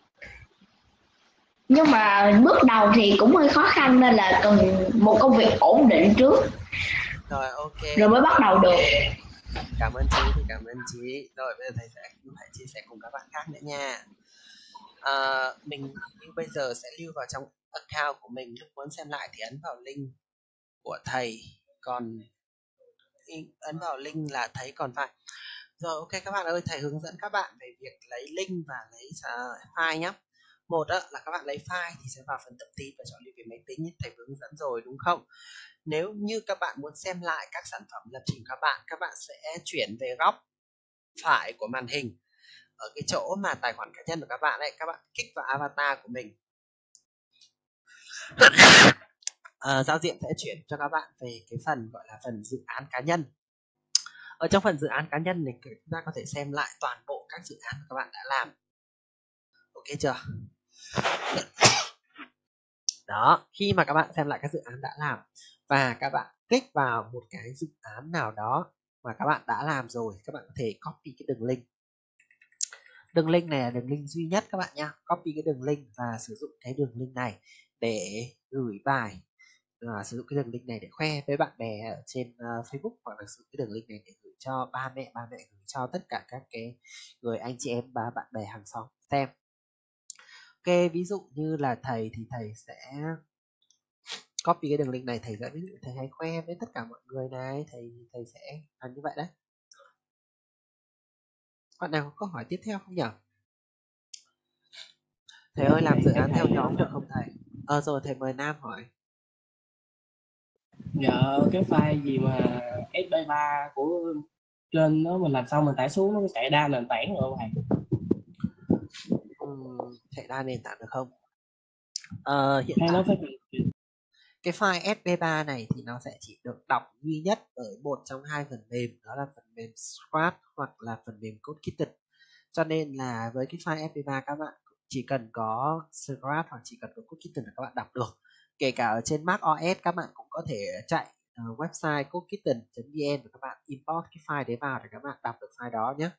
Nhưng mà bước đầu thì cũng hơi khó khăn, nên là cần một công việc ổn định trước. Rồi ok. Rồi mới bắt đầu được. Cảm ơn chị. Rồi bây giờ thầy sẽ phải chia sẻ cùng các bạn khác nữa nha. Mình như bây giờ sẽ lưu vào trong account của mình, lúc muốn xem lại thì ấn vào link của thầy, còn ấn vào link là thấy còn phải. Rồi ok các bạn ơi, thầy hướng dẫn các bạn về việc lấy link và lấy file nhé. Một là các bạn lấy file thì sẽ vào phần tập tin và chọn lưu về máy tính như thầy hướng dẫn rồi, đúng không? Nếu như các bạn muốn xem lại các sản phẩm lập trình các bạn sẽ chuyển về góc phải của màn hình, ở cái chỗ mà tài khoản cá nhân của các bạn ấy, các bạn kích vào avatar của mình. Giao diện sẽ chuyển cho các bạn về cái phần gọi là phần dự án cá nhân. Ở trong phần dự án cá nhân này chúng ta có thể xem lại toàn bộ các dự án các bạn đã làm. Ok chưa? Đó, khi mà các bạn xem lại các dự án đã làm và các bạn click vào một cái dự án nào đó mà các bạn đã làm rồi, các bạn có thể copy cái đường link. Đường link này là đường link duy nhất các bạn nha. Copy cái đường link và sử dụng cái đường link này để gửi bài, sử dụng cái đường link này để khoe với bạn bè ở trên Facebook, hoặc là sử dụng cái đường link này để gửi cho ba mẹ gửi cho tất cả các cái người anh chị em và bạn bè hàng xóm xem. Ok, ví dụ như là thầy thì thầy sẽ copy cái đường link này, thầy hay khoe với tất cả mọi người này, thầy sẽ làm như vậy đấy. Bạn nào có câu hỏi tiếp theo không nhỉ? Thầy ơi làm dự án theo nhóm được không thầy? Rồi thầy mời Nam hỏi. Dạ cái file gì mà SP3 của trên đó mình làm xong mình tải xuống nó chạy đa nền tảng rồi thầy. Chạy đa nền tảng được không? Hiện Hay nó tại phải cái file SP3 này thì nó sẽ chỉ được đọc duy nhất ở một trong hai phần mềm, đó là phần mềm Scratch hoặc là phần mềm CodeKitten. Cho nên là với cái file SP3 các bạn chỉ cần có Scratch hoặc chỉ cần có CodeKitten là các bạn đọc được. Kể cả ở trên Mac OS các bạn cũng có thể chạy website codekitten.vn và các bạn import cái file đấy vào để các bạn đọc được file đó nhé.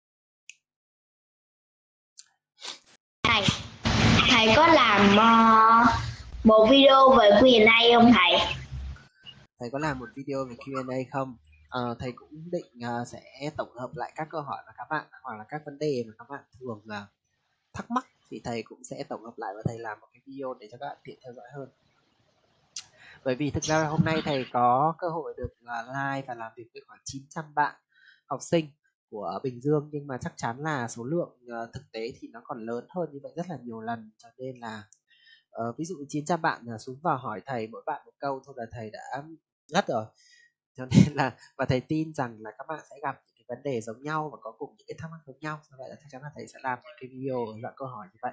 Thầy có làm một video về Q&A không thầy? Thầy có làm một video về Q&A không? Thầy cũng định sẽ tổng hợp lại các câu hỏi của các bạn hoặc là các vấn đề mà các bạn thường thắc mắc, thì thầy cũng sẽ tổng hợp lại và thầy làm một cái video để cho các bạn tiện theo dõi hơn. Bởi vì thực ra là hôm nay thầy có cơ hội được live và làm việc với khoảng 900 bạn học sinh của Bình Dương, nhưng mà chắc chắn là số lượng thực tế thì nó còn lớn hơn như vậy rất là nhiều lần, cho nên là ví dụ 900 bạn xuống vào hỏi thầy mỗi bạn một câu thôi là thầy đã ngất rồi. Cho nên là và thầy tin rằng là các bạn sẽ gặp những cái vấn đề giống nhau và có cùng những cái thắc mắc giống nhau, do vậy là chắc chắn là thầy sẽ làm những cái video dạng câu hỏi như vậy.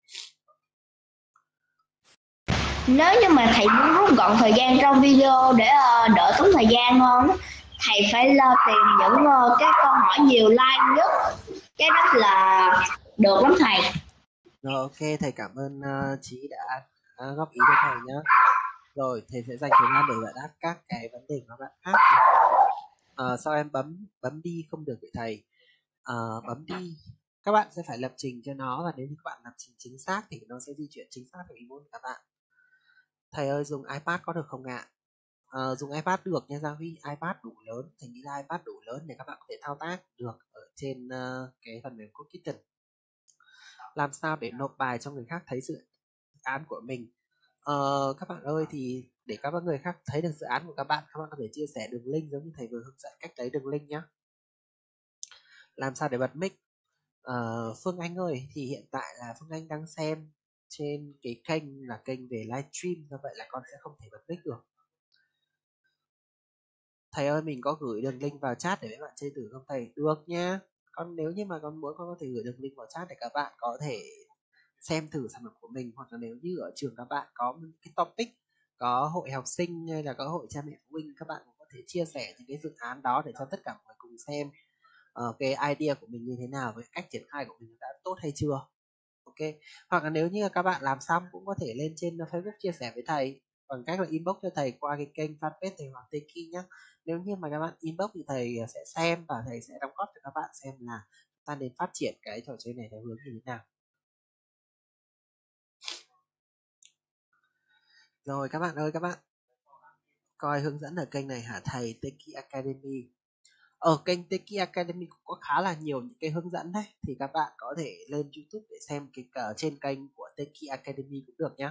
Nếu như mà thầy muốn rút gọn thời gian trong video để đỡ tốn thời gian hơn, thầy phải tìm những cái câu hỏi nhiều like nhất, cái đó là được lắm thầy. Rồi, ok, thầy cảm ơn Trí đã góp ý cho thầy nhé. Rồi thầy sẽ dành thời gian để giải đáp các cái vấn đề của các bạn khác. Sao em bấm đi không được vậy thầy? Bấm đi, các bạn sẽ phải lập trình cho nó, và nếu như các bạn lập trình chính xác thì nó sẽ di chuyển chính xác theo ý muốn của các bạn. Thầy ơi, dùng iPad có được không ạ? Dùng iPad được nha Gia Huy, iPad đủ lớn, thầy nghĩ là iPad đủ lớn để các bạn có thể thao tác được ở trên cái phần mềm CodeKitten. Làm sao để nộp bài cho người khác thấy dự án của mình? Các bạn ơi, thì để các người khác thấy được dự án của các bạn có thể chia sẻ đường link giống như thầy vừa hướng dẫn cách lấy đường link nhé. Làm sao để bật mic? Phương Anh ơi, thì hiện tại là Phương Anh đang xem trên cái kênh là kênh về livestream, do vậy là con sẽ không thể bật mic được. Thầy ơi, mình có gửi đường link vào chat để các bạn chơi thử không thầy? Được nha. Con nếu như mà con muốn, con có thể gửi đường link vào chat để các bạn có thể xem thử sản phẩm của mình, hoặc là nếu như ở trường các bạn có một cái topic, có hội học sinh hay là có hội cha mẹ phụ huynh, các bạn cũng có thể chia sẻ những cái dự án đó để cho tất cả mọi người cùng xem cái idea của mình như thế nào, với cách triển khai của mình đã tốt hay chưa. Ok, hoặc là nếu như các bạn làm xong cũng có thể lên trên Facebook chia sẻ với thầy bằng cách là inbox cho thầy qua cái kênh fanpage thầy Hoàng Teki nhé. Nếu như mà các bạn inbox thì thầy sẽ xem và thầy sẽ đóng góp cho các bạn xem là ta nên phát triển cái trò chơi này theo hướng như thế nào. Rồi các bạn ơi, các bạn coi hướng dẫn ở kênh này hả thầy? Teki Academy. Ở kênh Teki Academy cũng có khá là nhiều những cái hướng dẫn đấy, thì các bạn có thể lên YouTube để xem cái trên kênh của Teki Academy cũng được nhé.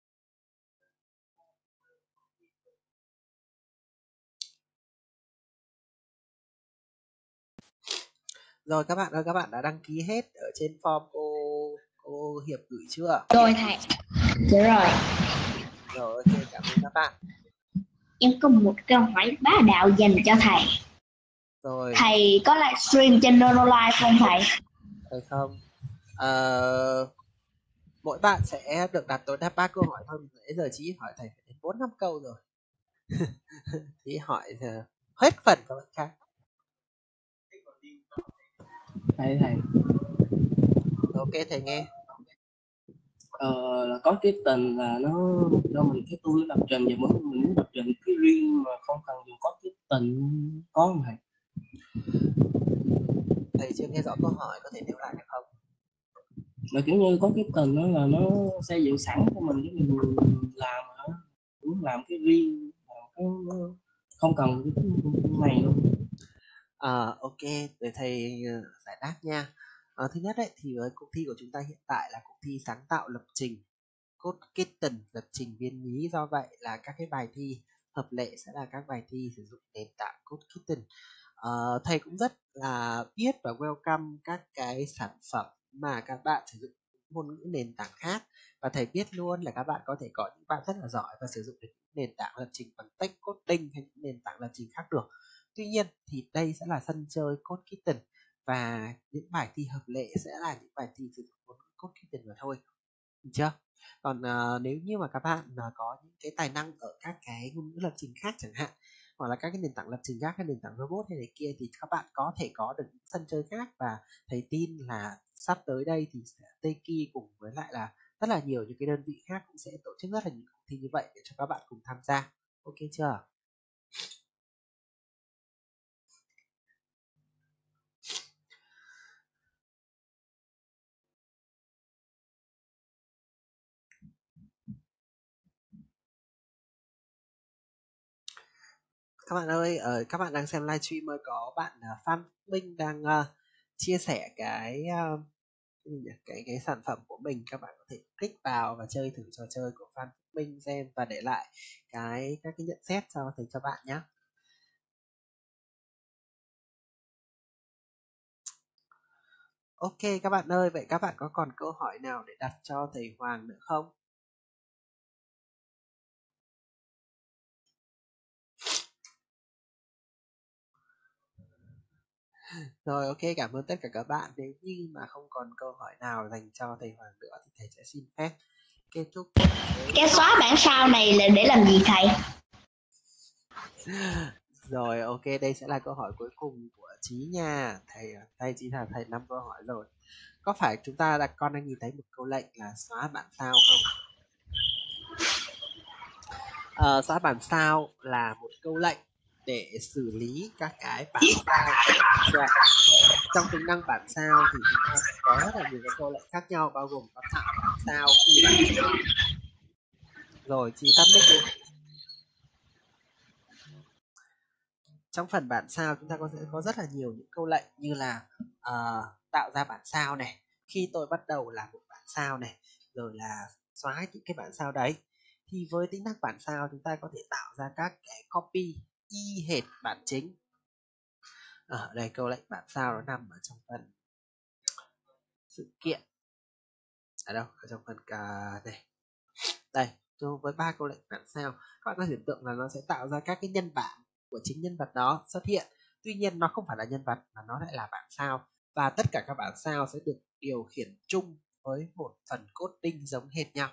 Rồi các bạn ơi, các bạn đã đăng ký hết ở trên form cô Hiệp gửi chưa? Rồi thầy. Dạ rồi. Rồi, ok, cảm ơn các bạn. Em có một câu hỏi bá đạo dành cho thầy. Rồi. Thầy có livestream trên Nonolive không thầy? Hay không? Mỗi bạn sẽ được đặt tối đa 3 câu hỏi thôi. Nãy giờ chỉ hỏi thầy phải đến 4-5 câu rồi. Chỉ hỏi hết phần các bạn khác. thầy Ok, thầy nghe. là có cái tình là nó cho mình cái tool lập trình, và mình muốn lập trình cái riêng mà không cần dùng có cái tình có không thầy? Thầy chưa nghe rõ câu hỏi, có thể nêu lại được không? Mà kiểu như có cái tình đó là nó xây dựng sẵn cho mình, cái mình làm hả, muốn làm cái riêng, làm cái không cần cái này luôn. Ok, để thầy giải đáp nha. Thứ nhất đấy, thì với cuộc thi của chúng ta hiện tại là cuộc thi sáng tạo lập trình CodeKitten, lập trình viên nhí, do vậy là các cái bài thi hợp lệ sẽ là các bài thi sử dụng nền tảng CodeKitten. Thầy cũng rất là biết và welcome các cái sản phẩm mà các bạn sử dụng ngôn ngữ nền tảng khác, Và thầy biết luôn là các bạn có thể có những bạn rất là giỏi và sử dụng được nền tảng lập trình bằng text coding hay những nền tảng lập trình khác được. Tuy nhiên thì đây sẽ là sân chơi CodeKitten và những bài thi hợp lệ sẽ là những bài thi sử dụng CodeKitten mà thôi. Được chưa? Còn nếu như mà các bạn có những cái tài năng ở các cái ngôn ngữ lập trình khác chẳng hạn, hoặc là các cái nền tảng lập trình khác, hay nền tảng robot hay này kia, thì các bạn có thể có được những sân chơi khác. Và thầy tin là sắp tới đây thì Teki cùng với lại là rất là nhiều những cái đơn vị khác cũng sẽ tổ chức rất là nhiều cuộc thi như vậy để cho các bạn cùng tham gia. Ok chưa? Các bạn ơi, các bạn đang xem livestream ơi, có bạn Phan Minh đang chia sẻ cái sản phẩm của mình. Các bạn có thể click vào và chơi thử trò chơi của Phan Minh xem và để lại các cái nhận xét cho thầy cho bạn nhé. Ok các bạn ơi, vậy các bạn có còn câu hỏi nào để đặt cho thầy Hoàng nữa không? Rồi ok, cảm ơn tất cả các bạn. Nếu như mà không còn câu hỏi nào dành cho thầy Hoàng nữa thì thầy sẽ xin phép kết thúc. Cái xóa bản sao này là để làm gì thầy? Rồi ok, đây sẽ là câu hỏi cuối cùng của Chí nha. Thầy chỉ là thầy 5 câu hỏi rồi. Có phải chúng ta con đang nhìn thấy một câu lệnh là xóa bản sao không? Xóa bản sao là một câu lệnh để xử lý các cái bản sao. Trong tính năng bản sao thì chúng ta có rất là nhiều cái câu lệnh khác nhau, bao gồm có tạo bản sao, khi bản sao. Rồi Chí tắt mic đi. Trong phần bản sao chúng ta sẽ có rất là nhiều những câu lệnh như là tạo ra bản sao này, khi tôi bắt đầu là một bản sao này, rồi là xóa những cái bản sao đấy. Thì với tính năng bản sao chúng ta có thể tạo ra các cái copy y hệt bản chính. Ở đây câu lệnh bản sao nó nằm ở trong phần sự kiện. Ở đâu? Ở trong phần này. Đây, với 3 câu lệnh bản sao, các bạn có tưởng tượng là nó sẽ tạo ra các cái nhân bản của chính nhân vật đó xuất hiện. Tuy nhiên nó không phải là nhân vật mà nó lại là bản sao, và tất cả các bản sao sẽ được điều khiển chung với một phần coding giống hệt nhau.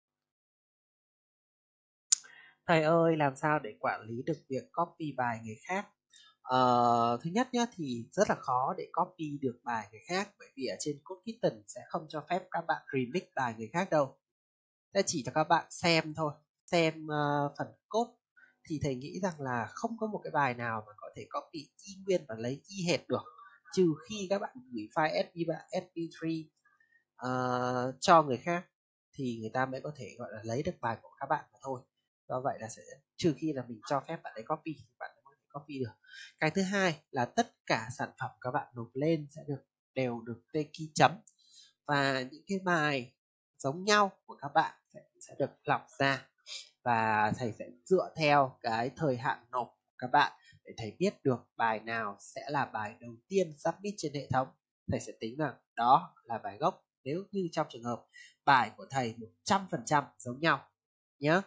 Thầy ơi, làm sao để quản lý được việc copy bài người khác? Thứ nhất nhá, thì rất là khó để copy được bài người khác, bởi vì ở trên CodeKitten sẽ không cho phép các bạn remix bài người khác đâu. Sẽ chỉ cho các bạn xem thôi, xem phần code. Thì thầy nghĩ rằng là không có một cái bài nào mà có thể copy y nguyên và lấy y hệt được, trừ khi các bạn gửi file SP3 cho người khác thì người ta mới có thể gọi là lấy được bài của các bạn mà thôi. Do vậy là trừ khi là mình cho phép bạn ấy copy thì bạn mới có thể copy được. Cái thứ hai là tất cả sản phẩm các bạn nộp lên sẽ đều được Teki chấm, và những cái bài giống nhau của các bạn sẽ được lọc ra, và thầy sẽ dựa theo cái thời hạn nộp của các bạn để thầy biết được bài nào sẽ là bài đầu tiên submit trên hệ thống. Thầy sẽ tính rằng đó là bài gốc nếu như trong trường hợp bài của thầy 100% giống nhau nhé.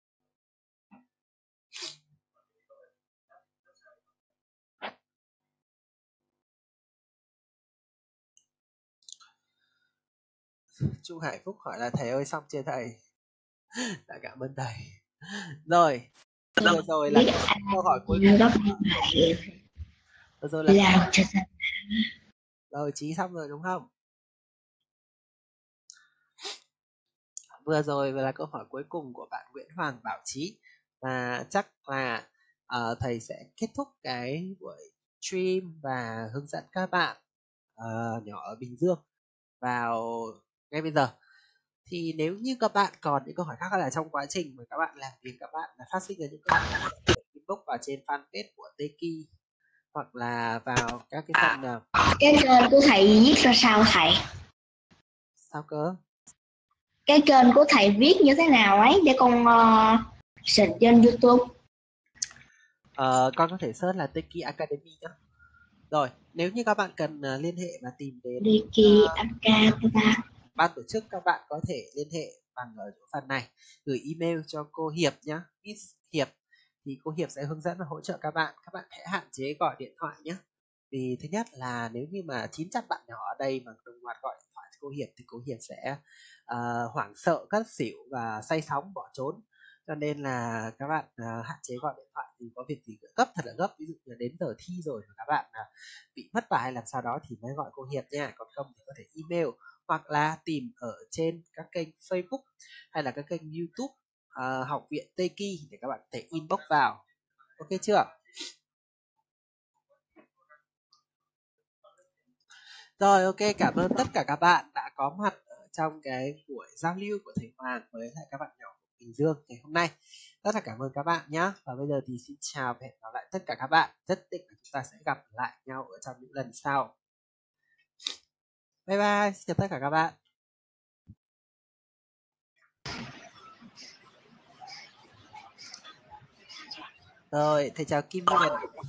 Chu Hải Phúc hỏi là thầy ơi xong chưa thầy? Đã, cảm ơn thầy. Rồi, vừa rồi là câu hỏi cuối cùng. Vừa rồi là rồi Chí xong rồi đúng không? Vừa rồi là câu hỏi cuối cùng của bạn Nguyễn Hoàng Bảo Chí, và chắc là thầy sẽ kết thúc cái buổi stream và hướng dẫn các bạn nhỏ ở Bình Dương vào ngay bây giờ. Thì nếu như các bạn còn những câu hỏi khác, là trong quá trình mà các bạn làm việc các bạn phát sinh ra những câu hỏi, inbox vào trên fanpage của Teki hoặc là vào các cái phần cái kênh của thầy viết ra sao thầy? Sao cơ? Cái kênh của thầy viết như thế nào ấy để con search trên YouTube? Con có thể search là Teki Academy nhé. Rồi, nếu như các bạn cần liên hệ và tìm đến Teki Academy, ban tổ chức, các bạn có thể liên hệ bằng ở chỗ phần này, gửi email cho cô Hiệp nhé, Miss Hiệp, thì cô Hiệp sẽ hướng dẫn và hỗ trợ các bạn hãy hạn chế gọi điện thoại nhé. Vì thứ nhất là nếu như mà 900 bạn nhỏ ở đây mà đồng loạt gọi điện thoại cho cô Hiệp thì cô Hiệp sẽ hoảng sợ, cất xỉu và say sóng bỏ trốn. Cho nên là các bạn hạn chế gọi điện thoại, thì có việc gì gấp thật là gấp, ví dụ như đến giờ thi rồi mà các bạn bị mất bài hay làm sao đó thì mới gọi cô Hiệp nha. Còn không thì có thể email hoặc là tìm ở trên các kênh Facebook hay là các kênh YouTube Học viện Teki để các bạn có thể inbox vào. Ok chưa? Rồi, ok, cảm ơn tất cả các bạn đã có mặt ở trong cái buổi giao lưu của thầy Hoàng với lại các bạn nhỏ của Bình Dương ngày hôm nay. Rất là cảm ơn các bạn nhé. Và bây giờ thì xin chào và hẹn gặp lại tất cả các bạn. Rất định là chúng ta sẽ gặp lại nhau ở trong những lần sau. Bye bye, xin chào tất cả các bạn. Rồi, thầy chào Kim Nguyên,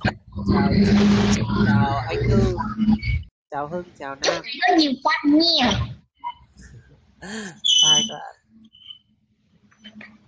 chào anh Thư, chào Hưng, chào Nam. Có nhiều fan nha. Bye các bạn.